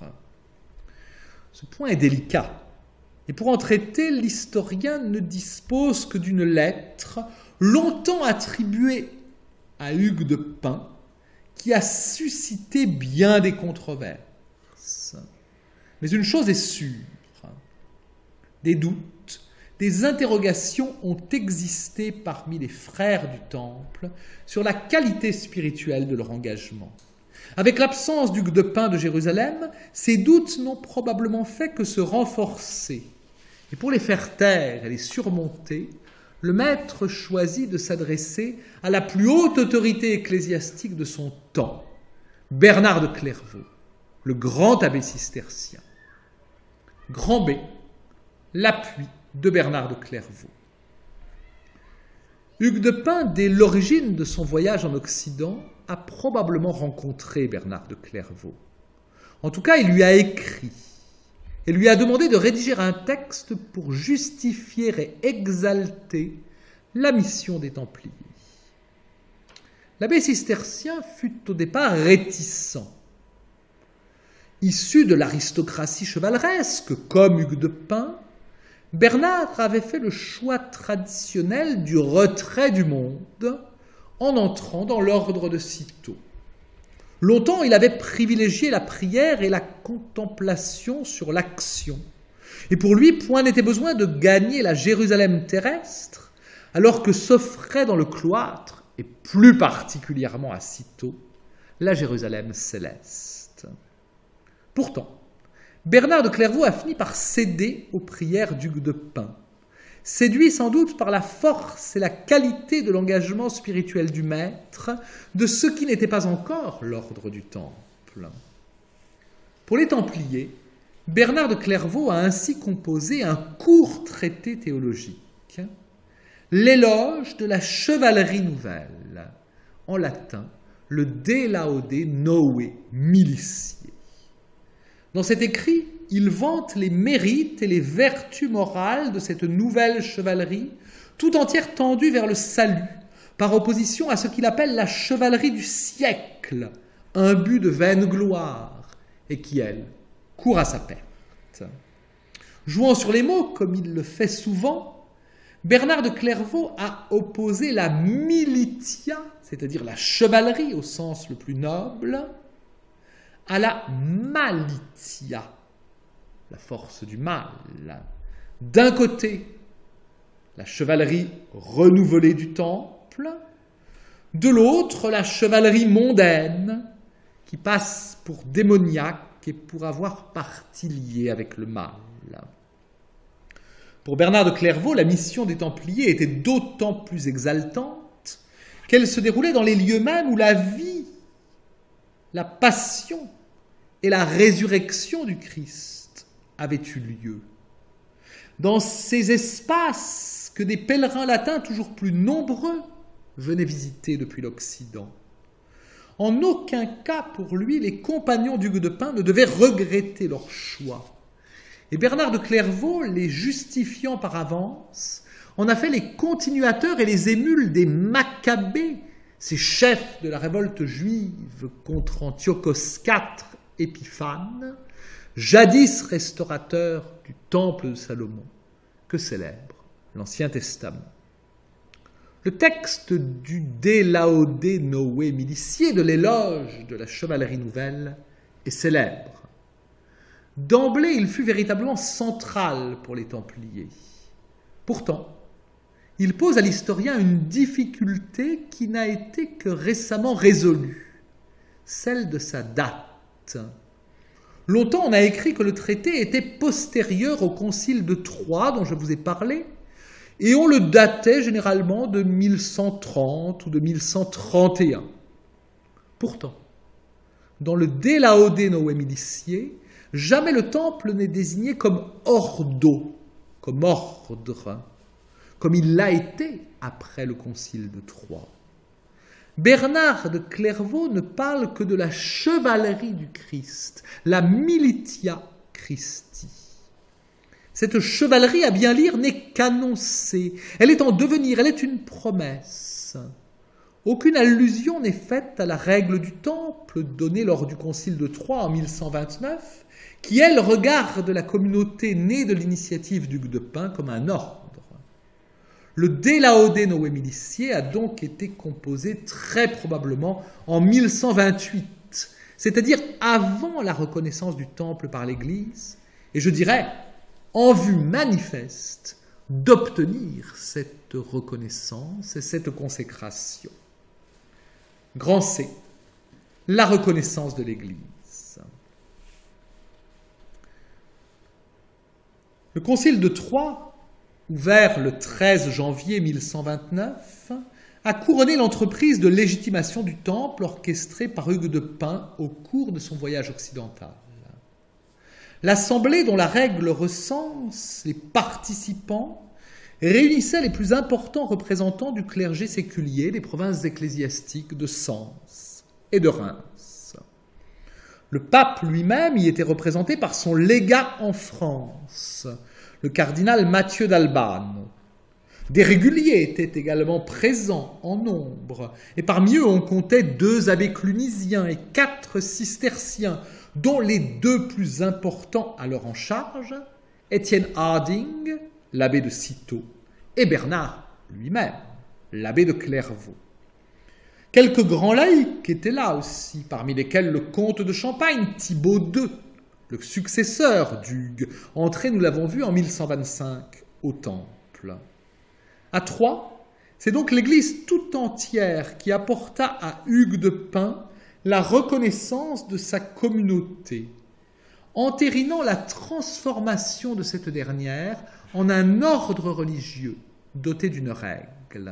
Ce point est délicat, et pour en traiter, l'historien ne dispose que d'une lettre longtemps attribuée à Hugues de Pint, qui a suscité bien des controverses. Mais une chose est sûre, des doutes, des interrogations ont existé parmi les frères du Temple sur la qualité spirituelle de leur engagement. Avec l'absence d'Hugues de Pint de Jérusalem, ces doutes n'ont probablement fait que se renforcer. Et pour les faire taire et les surmonter, le maître choisit de s'adresser à la plus haute autorité ecclésiastique de son temps, Bernard de Clairvaux, le grand abbé cistercien. Grand B, l'appui de Bernard de Clairvaux. Hugues de Pint, dès l'origine de son voyage en Occident, a probablement rencontré Bernard de Clairvaux. En tout cas, il lui a écrit et lui a demandé de rédiger un texte pour justifier et exalter la mission des Templiers. L'abbé cistercien fut au départ réticent. Issu de l'aristocratie chevaleresque, comme Hugues de Pint, Bernard avait fait le choix traditionnel du retrait du monde en entrant dans l'ordre de Cîteaux. Longtemps, il avait privilégié la prière et la contemplation sur l'action. Et pour lui, point n'était besoin de gagner la Jérusalem terrestre, alors que s'offrait dans le cloître, et plus particulièrement à Cîteaux, la Jérusalem céleste. Pourtant, Bernard de Clairvaux a fini par céder aux prières d'Hugues de Pint, séduit sans doute par la force et la qualité de l'engagement spirituel du maître, de ce qui n'était pas encore l'ordre du Temple. Pour les Templiers, Bernard de Clairvaux a ainsi composé un court traité théologique, l'éloge de la chevalerie nouvelle, en latin, le De Laude Novae Militiae. Dans cet écrit, il vante les mérites et les vertus morales de cette nouvelle chevalerie, tout entière tendue vers le salut, par opposition à ce qu'il appelle la chevalerie du siècle, un but de vaine gloire, et qui, elle, court à sa perte. Jouant sur les mots, comme il le fait souvent, Bernard de Clairvaux a opposé la militia, c'est-à-dire la chevalerie au sens le plus noble, à la malitia, la force du mal. D'un côté, la chevalerie renouvelée du temple, de l'autre, la chevalerie mondaine, qui passe pour démoniaque et pour avoir partie liée avec le mal. Pour Bernard de Clairvaux, la mission des Templiers était d'autant plus exaltante qu'elle se déroulait dans les lieux mêmes où la vie, la passion et la résurrection du Christ avaient eu lieu. Dans ces espaces que des pèlerins latins toujours plus nombreux venaient visiter depuis l'Occident. En aucun cas, pour lui, les compagnons d'Hugues de Pint ne devaient regretter leur choix. Et Bernard de Clairvaux, les justifiant par avance, en a fait les continuateurs et les émules des Maccabées, ces chefs de la révolte juive contre Antiochos IV Épiphane, jadis restaurateur du temple de Salomon, que célèbre l'Ancien Testament. Le texte du De Laude Novae Militiae, de l'éloge de la chevalerie nouvelle, est célèbre. D'emblée, il fut véritablement central pour les Templiers. Pourtant, il pose à l'historien une difficulté qui n'a été que récemment résolue, celle de sa date. Longtemps, on a écrit que le traité était postérieur au concile de Troyes, dont je vous ai parlé, et on le datait généralement de 1130 ou de 1131. Pourtant, dans le De Laude Novae Militiae, jamais le temple n'est désigné comme ordo, comme ordre, comme il l'a été après le concile de Troyes. Bernard de Clairvaux ne parle que de la chevalerie du Christ, la militia Christi. Cette chevalerie, à bien lire, n'est qu'annoncée. Elle est en devenir, elle est une promesse. Aucune allusion n'est faite à la règle du temple donnée lors du concile de Troyes en 1129, qui, elle, regarde la communauté née de l'initiative d'Hugues de Pint comme un ordre. Le De Laude Novae Militiae a donc été composé très probablement en 1128, c'est-à-dire avant la reconnaissance du temple par l'Église, et je dirais en vue manifeste d'obtenir cette reconnaissance et cette consécration. Grand C, la reconnaissance de l'Église. Le concile de Troyes, ouvert le 13 janvier 1129, a couronné l'entreprise de légitimation du temple orchestrée par Hugues de Pint au cours de son voyage occidental. L'assemblée dont la règle recense les participants réunissait les plus importants représentants du clergé séculier des provinces ecclésiastiques de Sens et de Reims. Le pape lui-même y était représenté par son légat en France, le cardinal Mathieu d'Albano. Des réguliers étaient également présents en nombre, et parmi eux on comptait 2 abbés clunisiens et 4 cisterciens, dont les 2 plus importants alors en charge, Étienne Harding, l'abbé de Cîteaux, et Bernard lui-même, l'abbé de Clairvaux. Quelques grands laïcs étaient là aussi, parmi lesquels le comte de Champagne, Thibaut II, le successeur d'Hugues, entré, nous l'avons vu, en 1125 au Temple. À Troyes, c'est donc l'Église tout entière qui apporta à Hugues de Pint la reconnaissance de sa communauté, entérinant la transformation de cette dernière en un ordre religieux doté d'une règle.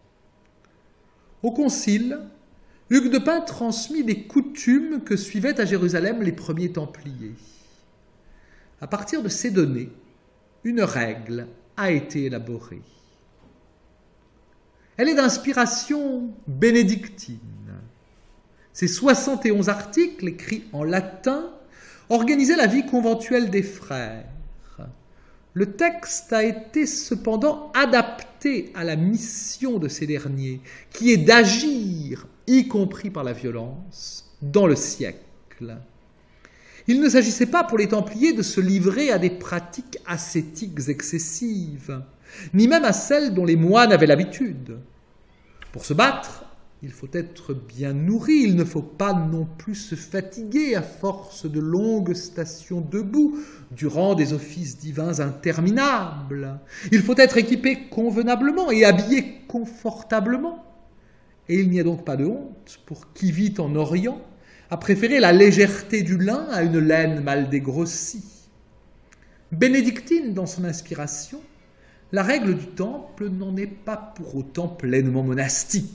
Au concile, Hugues de Pint transmit les coutumes que suivaient à Jérusalem les premiers Templiers. À partir de ces données, une règle a été élaborée. Elle est d'inspiration bénédictine. Ces 71 articles, écrits en latin, organisaient la vie conventuelle des frères. Le texte a été cependant adapté à la mission de ces derniers, qui est d'agir, y compris par la violence, dans le siècle. Il ne s'agissait pas pour les Templiers de se livrer à des pratiques ascétiques excessives, ni même à celles dont les moines avaient l'habitude. Pour se battre, il faut être bien nourri, il ne faut pas non plus se fatiguer à force de longues stations debout durant des offices divins interminables. Il faut être équipé convenablement et habillé confortablement. Et il n'y a donc pas de honte pour qui vit en Orient à préférer la légèreté du lin à une laine mal dégrossie. Bénédictine, dans son inspiration, la règle du temple n'en est pas pour autant pleinement monastique.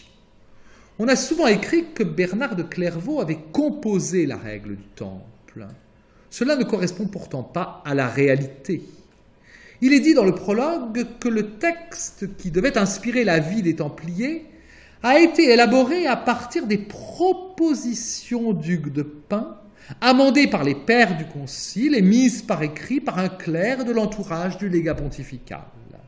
On a souvent écrit que Bernard de Clairvaux avait composé la règle du temple. Cela ne correspond pourtant pas à la réalité. Il est dit dans le prologue que le texte qui devait inspirer la vie des Templiers a été élaboré à partir des propositions d'Hugues de Pint, amendées par les pairs du concile et mises par écrit par un clerc de l'entourage du légat pontifical.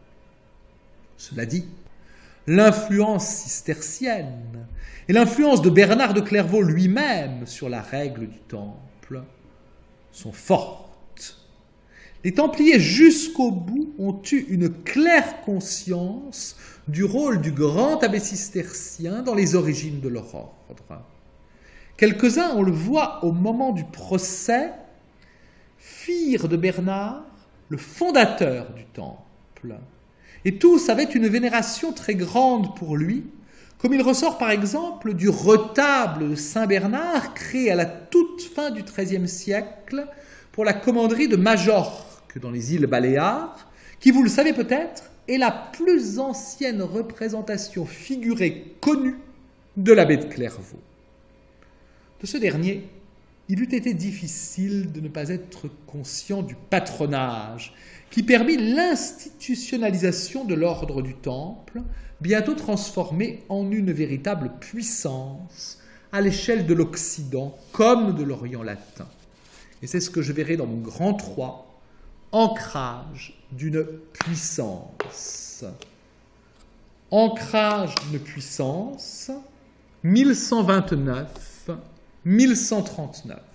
Cela dit, l'influence cistercienne et l'influence de Bernard de Clairvaux lui-même sur la règle du temple sont fortes. Les Templiers jusqu'au bout ont eu une claire conscience du rôle du grand abbé cistercien dans les origines de leur ordre. Quelques-uns, on le voit au moment du procès, firent de Bernard le fondateur du temple. Et tous avaient une vénération très grande pour lui, comme il ressort par exemple du retable de Saint-Bernard créé à la toute fin du XIIIe siècle pour la commanderie de Majorque dans les îles Baléares, qui, vous le savez peut-être, est la plus ancienne représentation figurée connue de l'abbé de Clairvaux. De ce dernier, il eût été difficile de ne pas être conscient du patronage qui permit l'institutionnalisation de l'ordre du Temple, bientôt transformé en une véritable puissance à l'échelle de l'Occident comme de l'Orient latin. Et c'est ce que je verrai dans mon grand 3, ancrage d'une puissance. Ancrage d'une puissance, 1129-1139.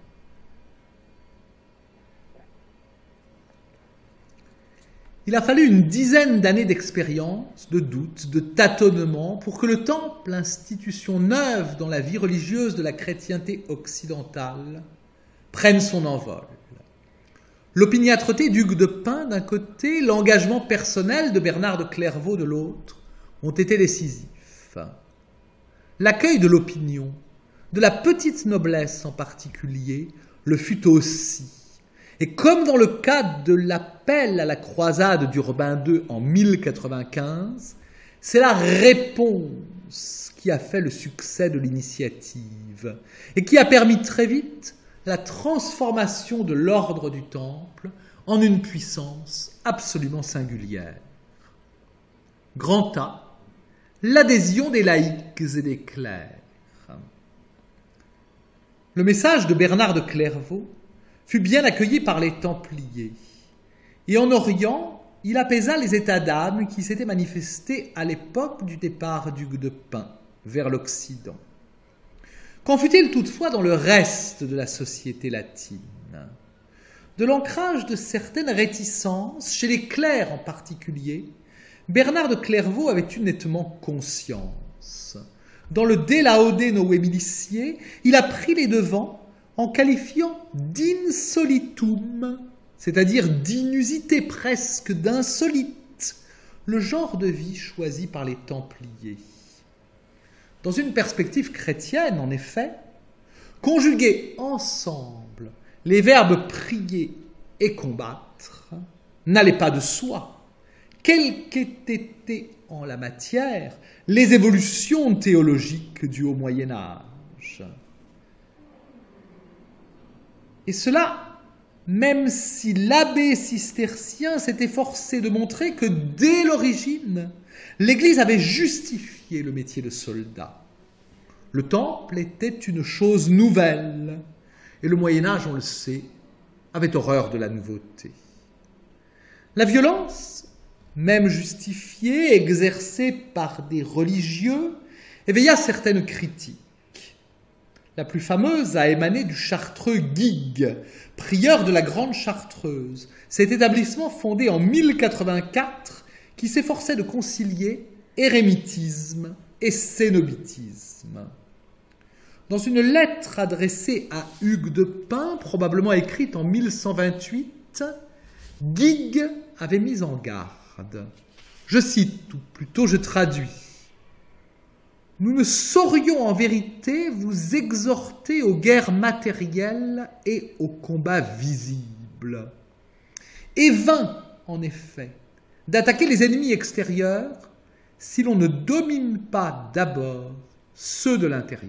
Il a fallu une dizaine d'années d'expérience, de doute, de tâtonnement pour que le temple, institution neuve dans la vie religieuse de la chrétienté occidentale, prenne son envol. L'opiniâtreté d'Hugues de Pint d'un côté, l'engagement personnel de Bernard de Clairvaux de l'autre ont été décisifs. L'accueil de l'opinion, de la petite noblesse en particulier, le fut aussi. Et comme dans le cadre de l'appel à la croisade d'Urbain II en 1095, c'est la réponse qui a fait le succès de l'initiative et qui a permis très vite la transformation de l'ordre du Temple en une puissance absolument singulière. Grand A, l'adhésion des laïcs et des clercs. Le message de Bernard de Clairvaux fut bien accueilli par les Templiers. Et en Orient, il apaisa les états d'âme qui s'étaient manifestés à l'époque du départ d'Hugues de Pint vers l'Occident. Qu'en fut-il toutefois dans le reste de la société latine? De l'ancrage de certaines réticences, chez les clercs en particulier, Bernard de Clairvaux avait eu nettement conscience. Dans le De Laude Novae Militiae, il a pris les devants en qualifiant d'insolitum, c'est-à-dire d'inusité, presque d'insolite, le genre de vie choisi par les Templiers. Dans une perspective chrétienne, en effet, conjuguer ensemble les verbes prier et combattre n'allait pas de soi, quelles qu'aient été en la matière les évolutions théologiques du Haut Moyen-Âge. Et cela, même si l'abbé cistercien s'est efforcé de montrer que dès l'origine, l'Église avait justifié le métier de soldat. Le temple était une chose nouvelle, et le Moyen-Âge, on le sait, avait horreur de la nouveauté. La violence, même justifiée, exercée par des religieux, éveilla certaines critiques. la plus fameuse a émané du chartreux Guigues, prieur de la Grande Chartreuse, cet établissement fondé en 1084 qui s'efforçait de concilier érémitisme et cénobitisme. Dans une lettre adressée à Hugues de Pins, probablement écrite en 1128, Guigues avait mis en garde. Je cite, ou plutôt je traduis. « Nous ne saurions en vérité vous exhorter aux guerres matérielles et aux combats visibles. Et vain, en effet, d'attaquer les ennemis extérieurs si l'on ne domine pas d'abord ceux de l'intérieur. »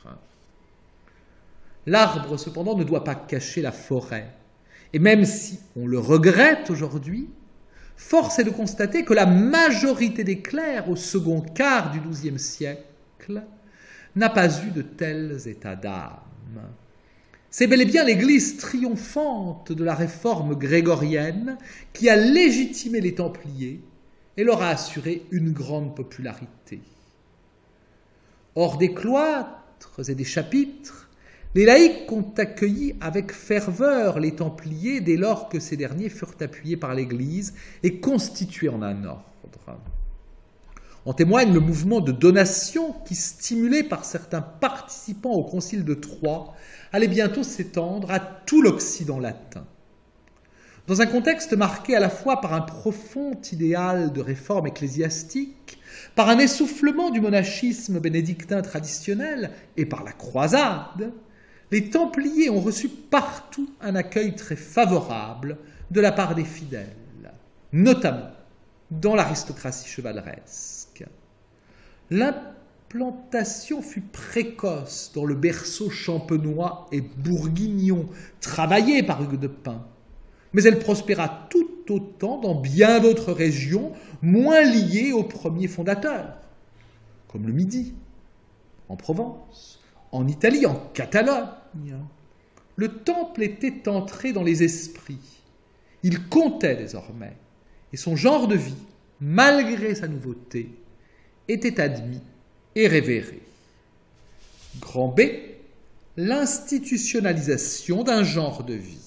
L'arbre, cependant, ne doit pas cacher la forêt. Et même si on le regrette aujourd'hui, force est de constater que la majorité des clercs au second quart du XIIe siècle n'a pas eu de tels états d'âme. C'est bel et bien l'Église triomphante de la réforme grégorienne qui a légitimé les Templiers et leur a assuré une grande popularité. Hors des cloîtres et des chapitres, les laïcs ont accueilli avec ferveur les Templiers dès lors que ces derniers furent appuyés par l'Église et constitués en un ordre. En témoigne le mouvement de donation qui, stimulé par certains participants au Concile de Troyes, allait bientôt s'étendre à tout l'Occident latin. Dans un contexte marqué à la fois par un profond idéal de réforme ecclésiastique, par un essoufflement du monachisme bénédictin traditionnel et par la croisade, les Templiers ont reçu partout un accueil très favorable de la part des fidèles, notamment dans l'aristocratie chevaleresque. L'implantation fut précoce dans le berceau champenois et bourguignon, travaillé par Hugues de Pins, mais elle prospéra tout autant dans bien d'autres régions moins liées aux premiers fondateurs, comme le Midi, en Provence, en Italie, en Catalogne. Le temple était entré dans les esprits. Il comptait désormais, et son genre de vie, malgré sa nouveauté, était admis et révéré. Grand B, l'institutionnalisation d'un genre de vie.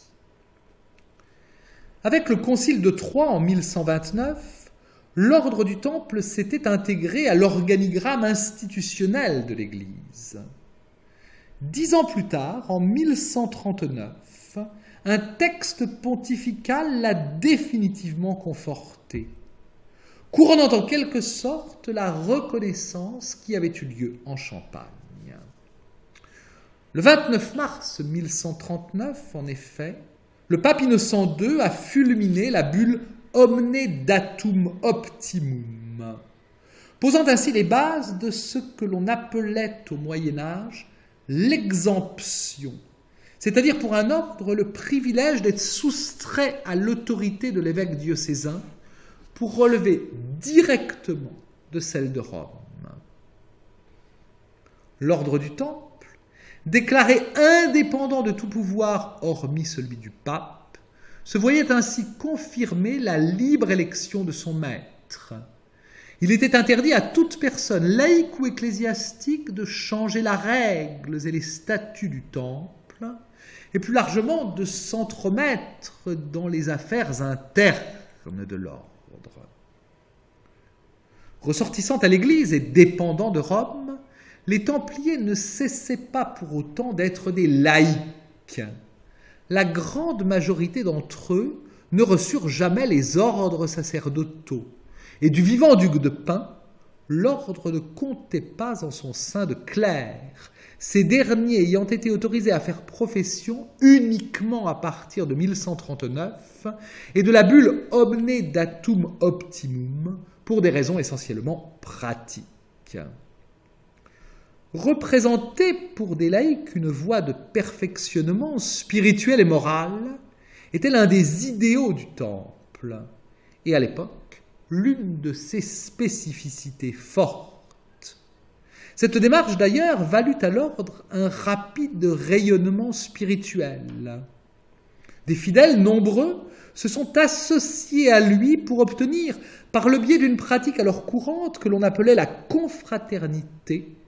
Avec le Concile de Troyes en 1129, l'ordre du Temple s'était intégré à l'organigramme institutionnel de l'Église. 10 ans plus tard, en 1139, un texte pontifical l'a définitivement conforté, couronnant en quelque sorte la reconnaissance qui avait eu lieu en Champagne. Le 29 mars 1139, en effet, le pape Innocent II a fulminé la bulle Omne datum optimum, posant ainsi les bases de ce que l'on appelait au Moyen-Âge l'exemption, c'est-à-dire pour un ordre le privilège d'être soustrait à l'autorité de l'évêque diocésain pour relever directement de celle de Rome. L'ordre du Temple, déclaré indépendant de tout pouvoir hormis celui du pape, se voyait ainsi confirmer la libre élection de son maître. Il était interdit à toute personne, laïque ou ecclésiastique, de changer les règles et les statuts du Temple, et plus largement de s'entremettre dans les affaires internes de l'ordre. Ressortissant à l'Église et dépendant de Rome, les Templiers ne cessaient pas pour autant d'être des laïcs. La grande majorité d'entre eux ne reçurent jamais les ordres sacerdotaux, et du vivant d'Hugues de Pins, l'ordre ne comptait pas en son sein de clercs, ces derniers ayant été autorisés à faire profession uniquement à partir de 1139 et de la bulle Omne datum optimum pour des raisons essentiellement pratiques. Représenter pour des laïcs une voie de perfectionnement spirituel et moral était l'un des idéaux du Temple, et à l'époque, l'une de ses spécificités fortes. Cette démarche d'ailleurs valut à l'ordre un rapide rayonnement spirituel. Des fidèles nombreux se sont associés à lui pour obtenir, par le biais d'une pratique alors courante que l'on appelait la confraternité,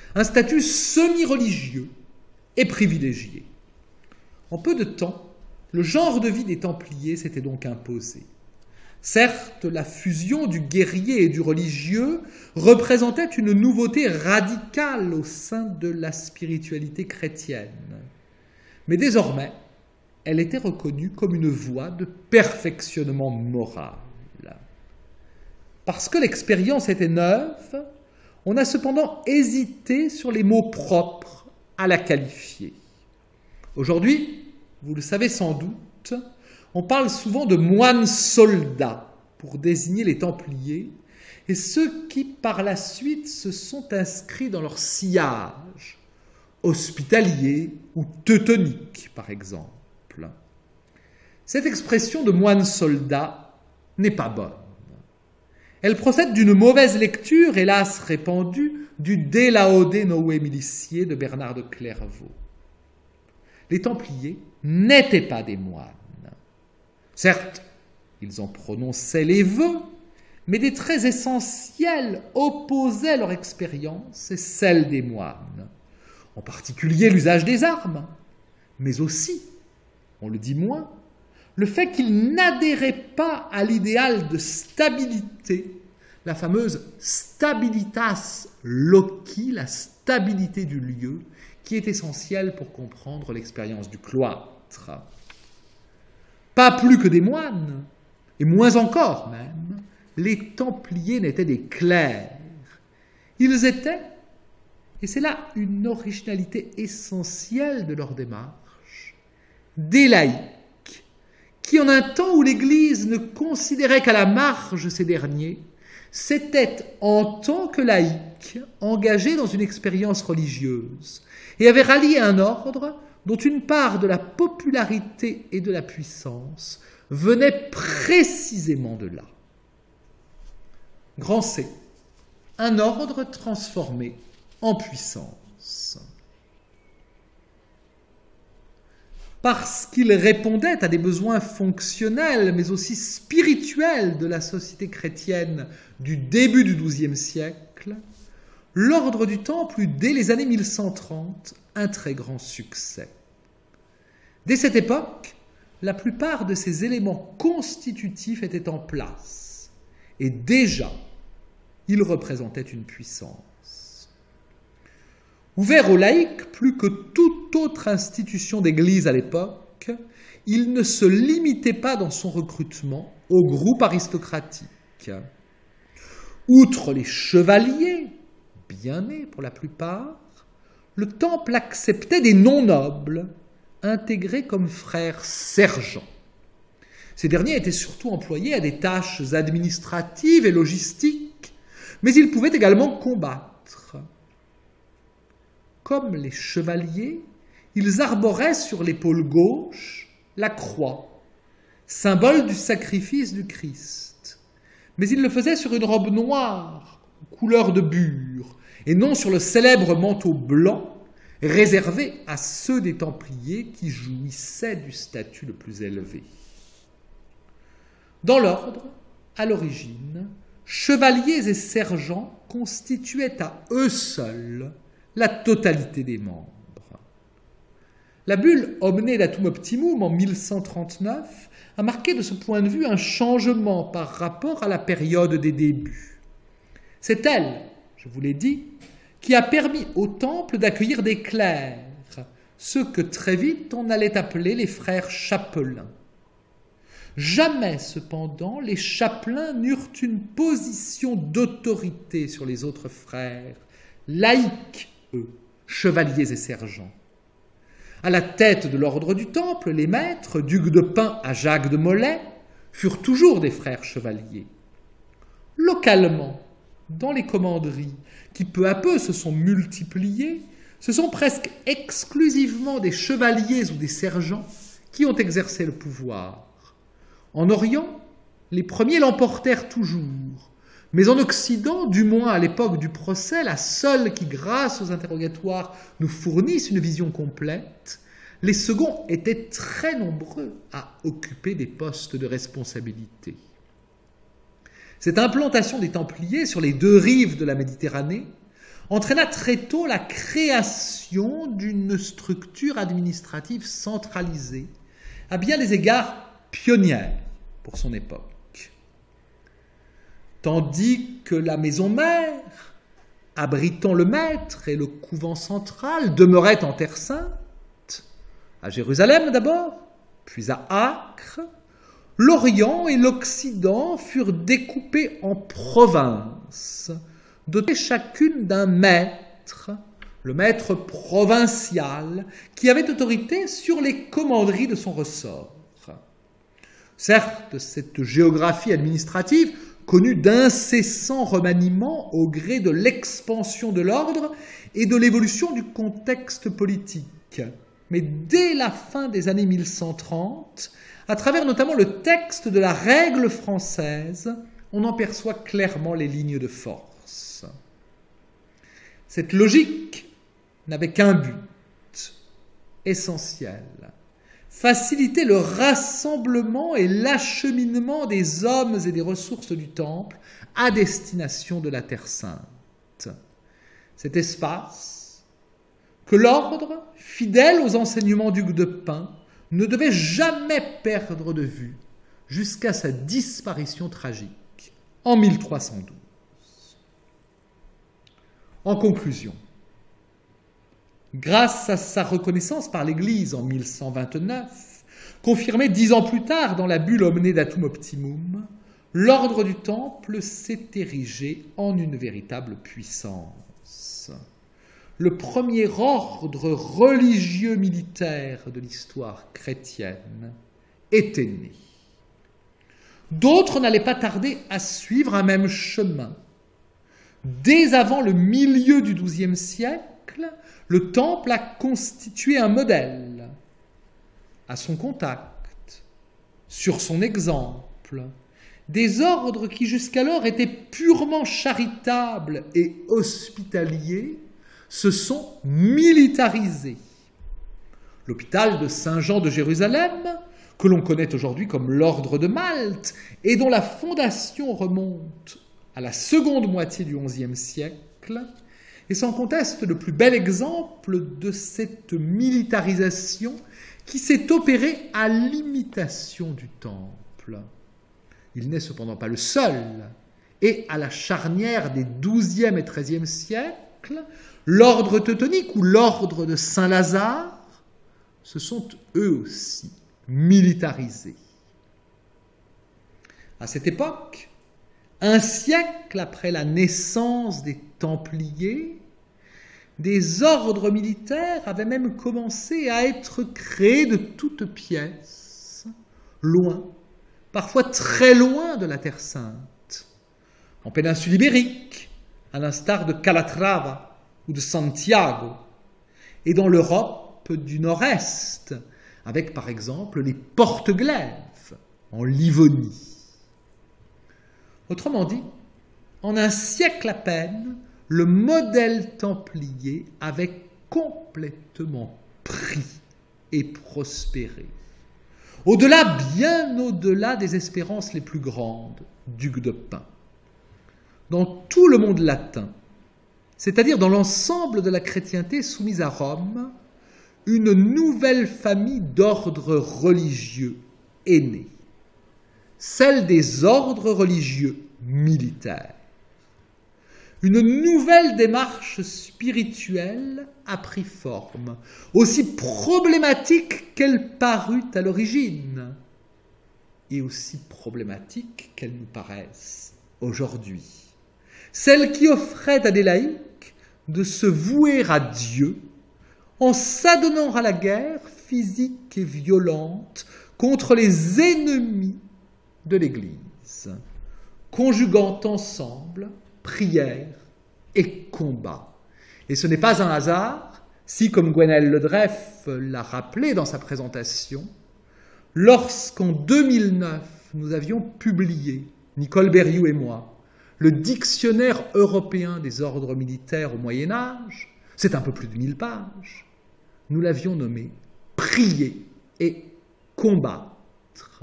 un statut semi-religieux et privilégié. En peu de temps, le genre de vie des Templiers s'était donc imposé. Certes, la fusion du guerrier et du religieux représentait une nouveauté radicale au sein de la spiritualité chrétienne. Mais désormais, elle était reconnue comme une voie de perfectionnement moral. Parce que l'expérience était neuve, on a cependant hésité sur les mots propres à la qualifier. Aujourd'hui, vous le savez sans doute, on parle souvent de moines soldats pour désigner les Templiers et ceux qui, par la suite, se sont inscrits dans leur sillage, hospitalier ou teutonique, par exemple. Cette expression de moine soldat n'est pas bonne. Elle procède d'une mauvaise lecture, hélas répandue, du De Laude Novae Militiae de Bernard de Clairvaux. Les Templiers n'étaient pas des moines. Certes, ils en prononçaient les vœux, mais des traits essentiels opposaient leur expérience et celle des moines. En particulier l'usage des armes, mais aussi, on le dit moins, le fait qu'ils n'adhéraient pas à l'idéal de stabilité, la fameuse stabilitas loci, la stabilité du lieu, qui est essentielle pour comprendre l'expérience du cloître. Pas plus que des moines, et moins encore même, les Templiers n'étaient des clercs. Ils étaient, et c'est là une originalité essentielle de leur démarche, des laïcs, qui en un temps où l'Église ne considérait qu'à la marge ces derniers, s'étaient en tant que laïcs engagés dans une expérience religieuse et avaient rallié un ordre dont une part de la popularité et de la puissance venait précisément de là. Grand C, un ordre transformé en puissance. Parce qu'il répondait à des besoins fonctionnels, mais aussi spirituels de la société chrétienne du début du XIIe siècle, l'ordre du Temple eut dès les années 1130 un très grand succès. Dès cette époque, la plupart de ces éléments constitutifs étaient en place, et déjà, ils représentaient une puissance. Ouvert aux laïcs plus que toute autre institution d'église à l'époque, il ne se limitait pas dans son recrutement au groupe aristocratique. Outre les chevaliers, bien nés pour la plupart, le Temple acceptait des non-nobles, intégrés comme frères sergents. Ces derniers étaient surtout employés à des tâches administratives et logistiques, mais ils pouvaient également combattre. Comme les chevaliers, ils arboraient sur l'épaule gauche la croix, symbole du sacrifice du Christ. Mais ils le faisaient sur une robe noire, couleur de bure, et non sur le célèbre manteau blanc, réservé à ceux des Templiers qui jouissaient du statut le plus élevé. Dans l'ordre, à l'origine, chevaliers et sergents constituaient à eux seuls la totalité des membres. La bulle Omne Datum Optimum en 1139 a marqué de ce point de vue un changement par rapport à la période des débuts. C'est elle, je vous l'ai dit, qui a permis au Temple d'accueillir des clercs, ceux que très vite on allait appeler les frères chapelains. Jamais, cependant, les chapelains n'eurent une position d'autorité sur les autres frères, laïcs, eux, chevaliers et sergents. À la tête de l'ordre du Temple, les maîtres, ducs de Pin à Jacques de Molay, furent toujours des frères chevaliers. Localement, dans les commanderies, qui peu à peu se sont multipliées, ce sont presque exclusivement des chevaliers ou des sergents qui ont exercé le pouvoir. En Orient, les premiers l'emportèrent toujours, mais en Occident, du moins à l'époque du procès, la seule qui, grâce aux interrogatoires, nous fournisse une vision complète, les seconds étaient très nombreux à occuper des postes de responsabilité. Cette implantation des Templiers sur les deux rives de la Méditerranée entraîna très tôt la création d'une structure administrative centralisée, à bien des égards pionnière pour son époque. Tandis que la maison mère, abritant le maître et le couvent central, demeurait en Terre Sainte, à Jérusalem d'abord, puis à Acre, l'Orient et l'Occident furent découpés en provinces, dotées chacune d'un maître, le maître provincial, qui avait autorité sur les commanderies de son ressort. Certes, cette géographie administrative connut d'incessants remaniements au gré de l'expansion de l'ordre et de l'évolution du contexte politique. Mais dès la fin des années 1130, à travers notamment le texte de la règle française, on en perçoit clairement les lignes de force. Cette logique n'avait qu'un but essentiel: faciliter le rassemblement et l'acheminement des hommes et des ressources du temple à destination de la Terre Sainte. Cet espace que l'ordre, fidèle aux enseignements d'Hugues de Pint, ne devait jamais perdre de vue jusqu'à sa disparition tragique en 1312. En conclusion, grâce à sa reconnaissance par l'Église en 1129, confirmée 10 ans plus tard dans la bulle Omne Datum Optimum, l'ordre du Temple s'est érigé en une véritable puissance. Le premier ordre religieux militaire de l'histoire chrétienne était né. D'autres n'allaient pas tarder à suivre un même chemin. Dès avant le milieu du XIIe siècle, le Temple a constitué un modèle. À son contact, sur son exemple, des ordres qui jusqu'alors étaient purement charitables et hospitaliers se sont militarisés. L'hôpital de Saint-Jean de Jérusalem, que l'on connaît aujourd'hui comme l'ordre de Malte, et dont la fondation remonte à la seconde moitié du XIe siècle, est sans conteste le plus bel exemple de cette militarisation qui s'est opérée à l'imitation du Temple. Il n'est cependant pas le seul, et à la charnière des XIIe et XIIIe siècles, l'ordre teutonique ou l'ordre de Saint-Lazare se sont eux aussi militarisés. À cette époque, un siècle après la naissance des Templiers, des ordres militaires avaient même commencé à être créés de toutes pièces, loin, parfois très loin de la Terre Sainte, en péninsule ibérique, à l'instar de Calatrava ou de Santiago, et dans l'Europe du Nord-Est, avec par exemple les Porte-Glaives en Livonie. Autrement dit, en un siècle à peine, le modèle templier avait complètement pris et prospéré. Au-delà, bien au-delà des espérances les plus grandes d'Hugues de Pint. Dans tout le monde latin, c'est-à-dire dans l'ensemble de la chrétienté soumise à Rome, une nouvelle famille d'ordres religieux est née, celle des ordres religieux militaires. Une nouvelle démarche spirituelle a pris forme, aussi problématique qu'elle parut à l'origine, et aussi problématique qu'elle nous paraisse aujourd'hui. Celle qui offrait à des laïcs de se vouer à Dieu en s'adonnant à la guerre physique et violente contre les ennemis de l'Église, conjuguant ensemble prière et combat. Et ce n'est pas un hasard si, comme Gwenaëlle Ledreff l'a rappelé dans sa présentation, lorsqu'en 2009, nous avions publié, Nicole Berrioux et moi, le Dictionnaire européen des ordres militaires au Moyen-Âge, c'est un peu plus de 1000 pages, nous l'avions nommé « prier » et « combattre »,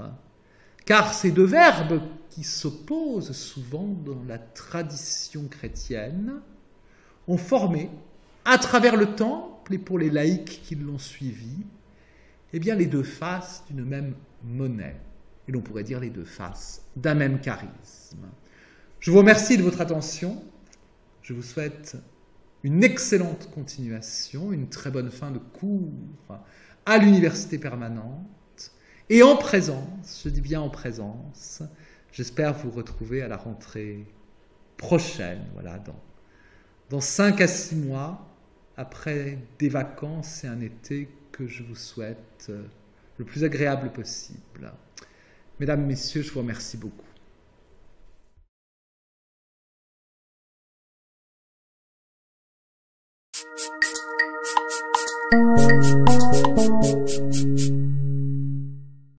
car ces deux verbes qui s'opposent souvent dans la tradition chrétienne ont formé, à travers le temple et pour les laïcs qui l'ont suivi, eh bien les deux faces d'une même monnaie. Et l'on pourrait dire les deux faces d'un même charisme. Je vous remercie de votre attention. Je vous souhaite une excellente continuation, une très bonne fin de cours à l'Université permanente et en présence, je dis bien en présence. J'espère vous retrouver à la rentrée prochaine, voilà, dans 5 à 6 mois, après des vacances et un été que je vous souhaite le plus agréable possible. Mesdames, Messieurs, je vous remercie beaucoup.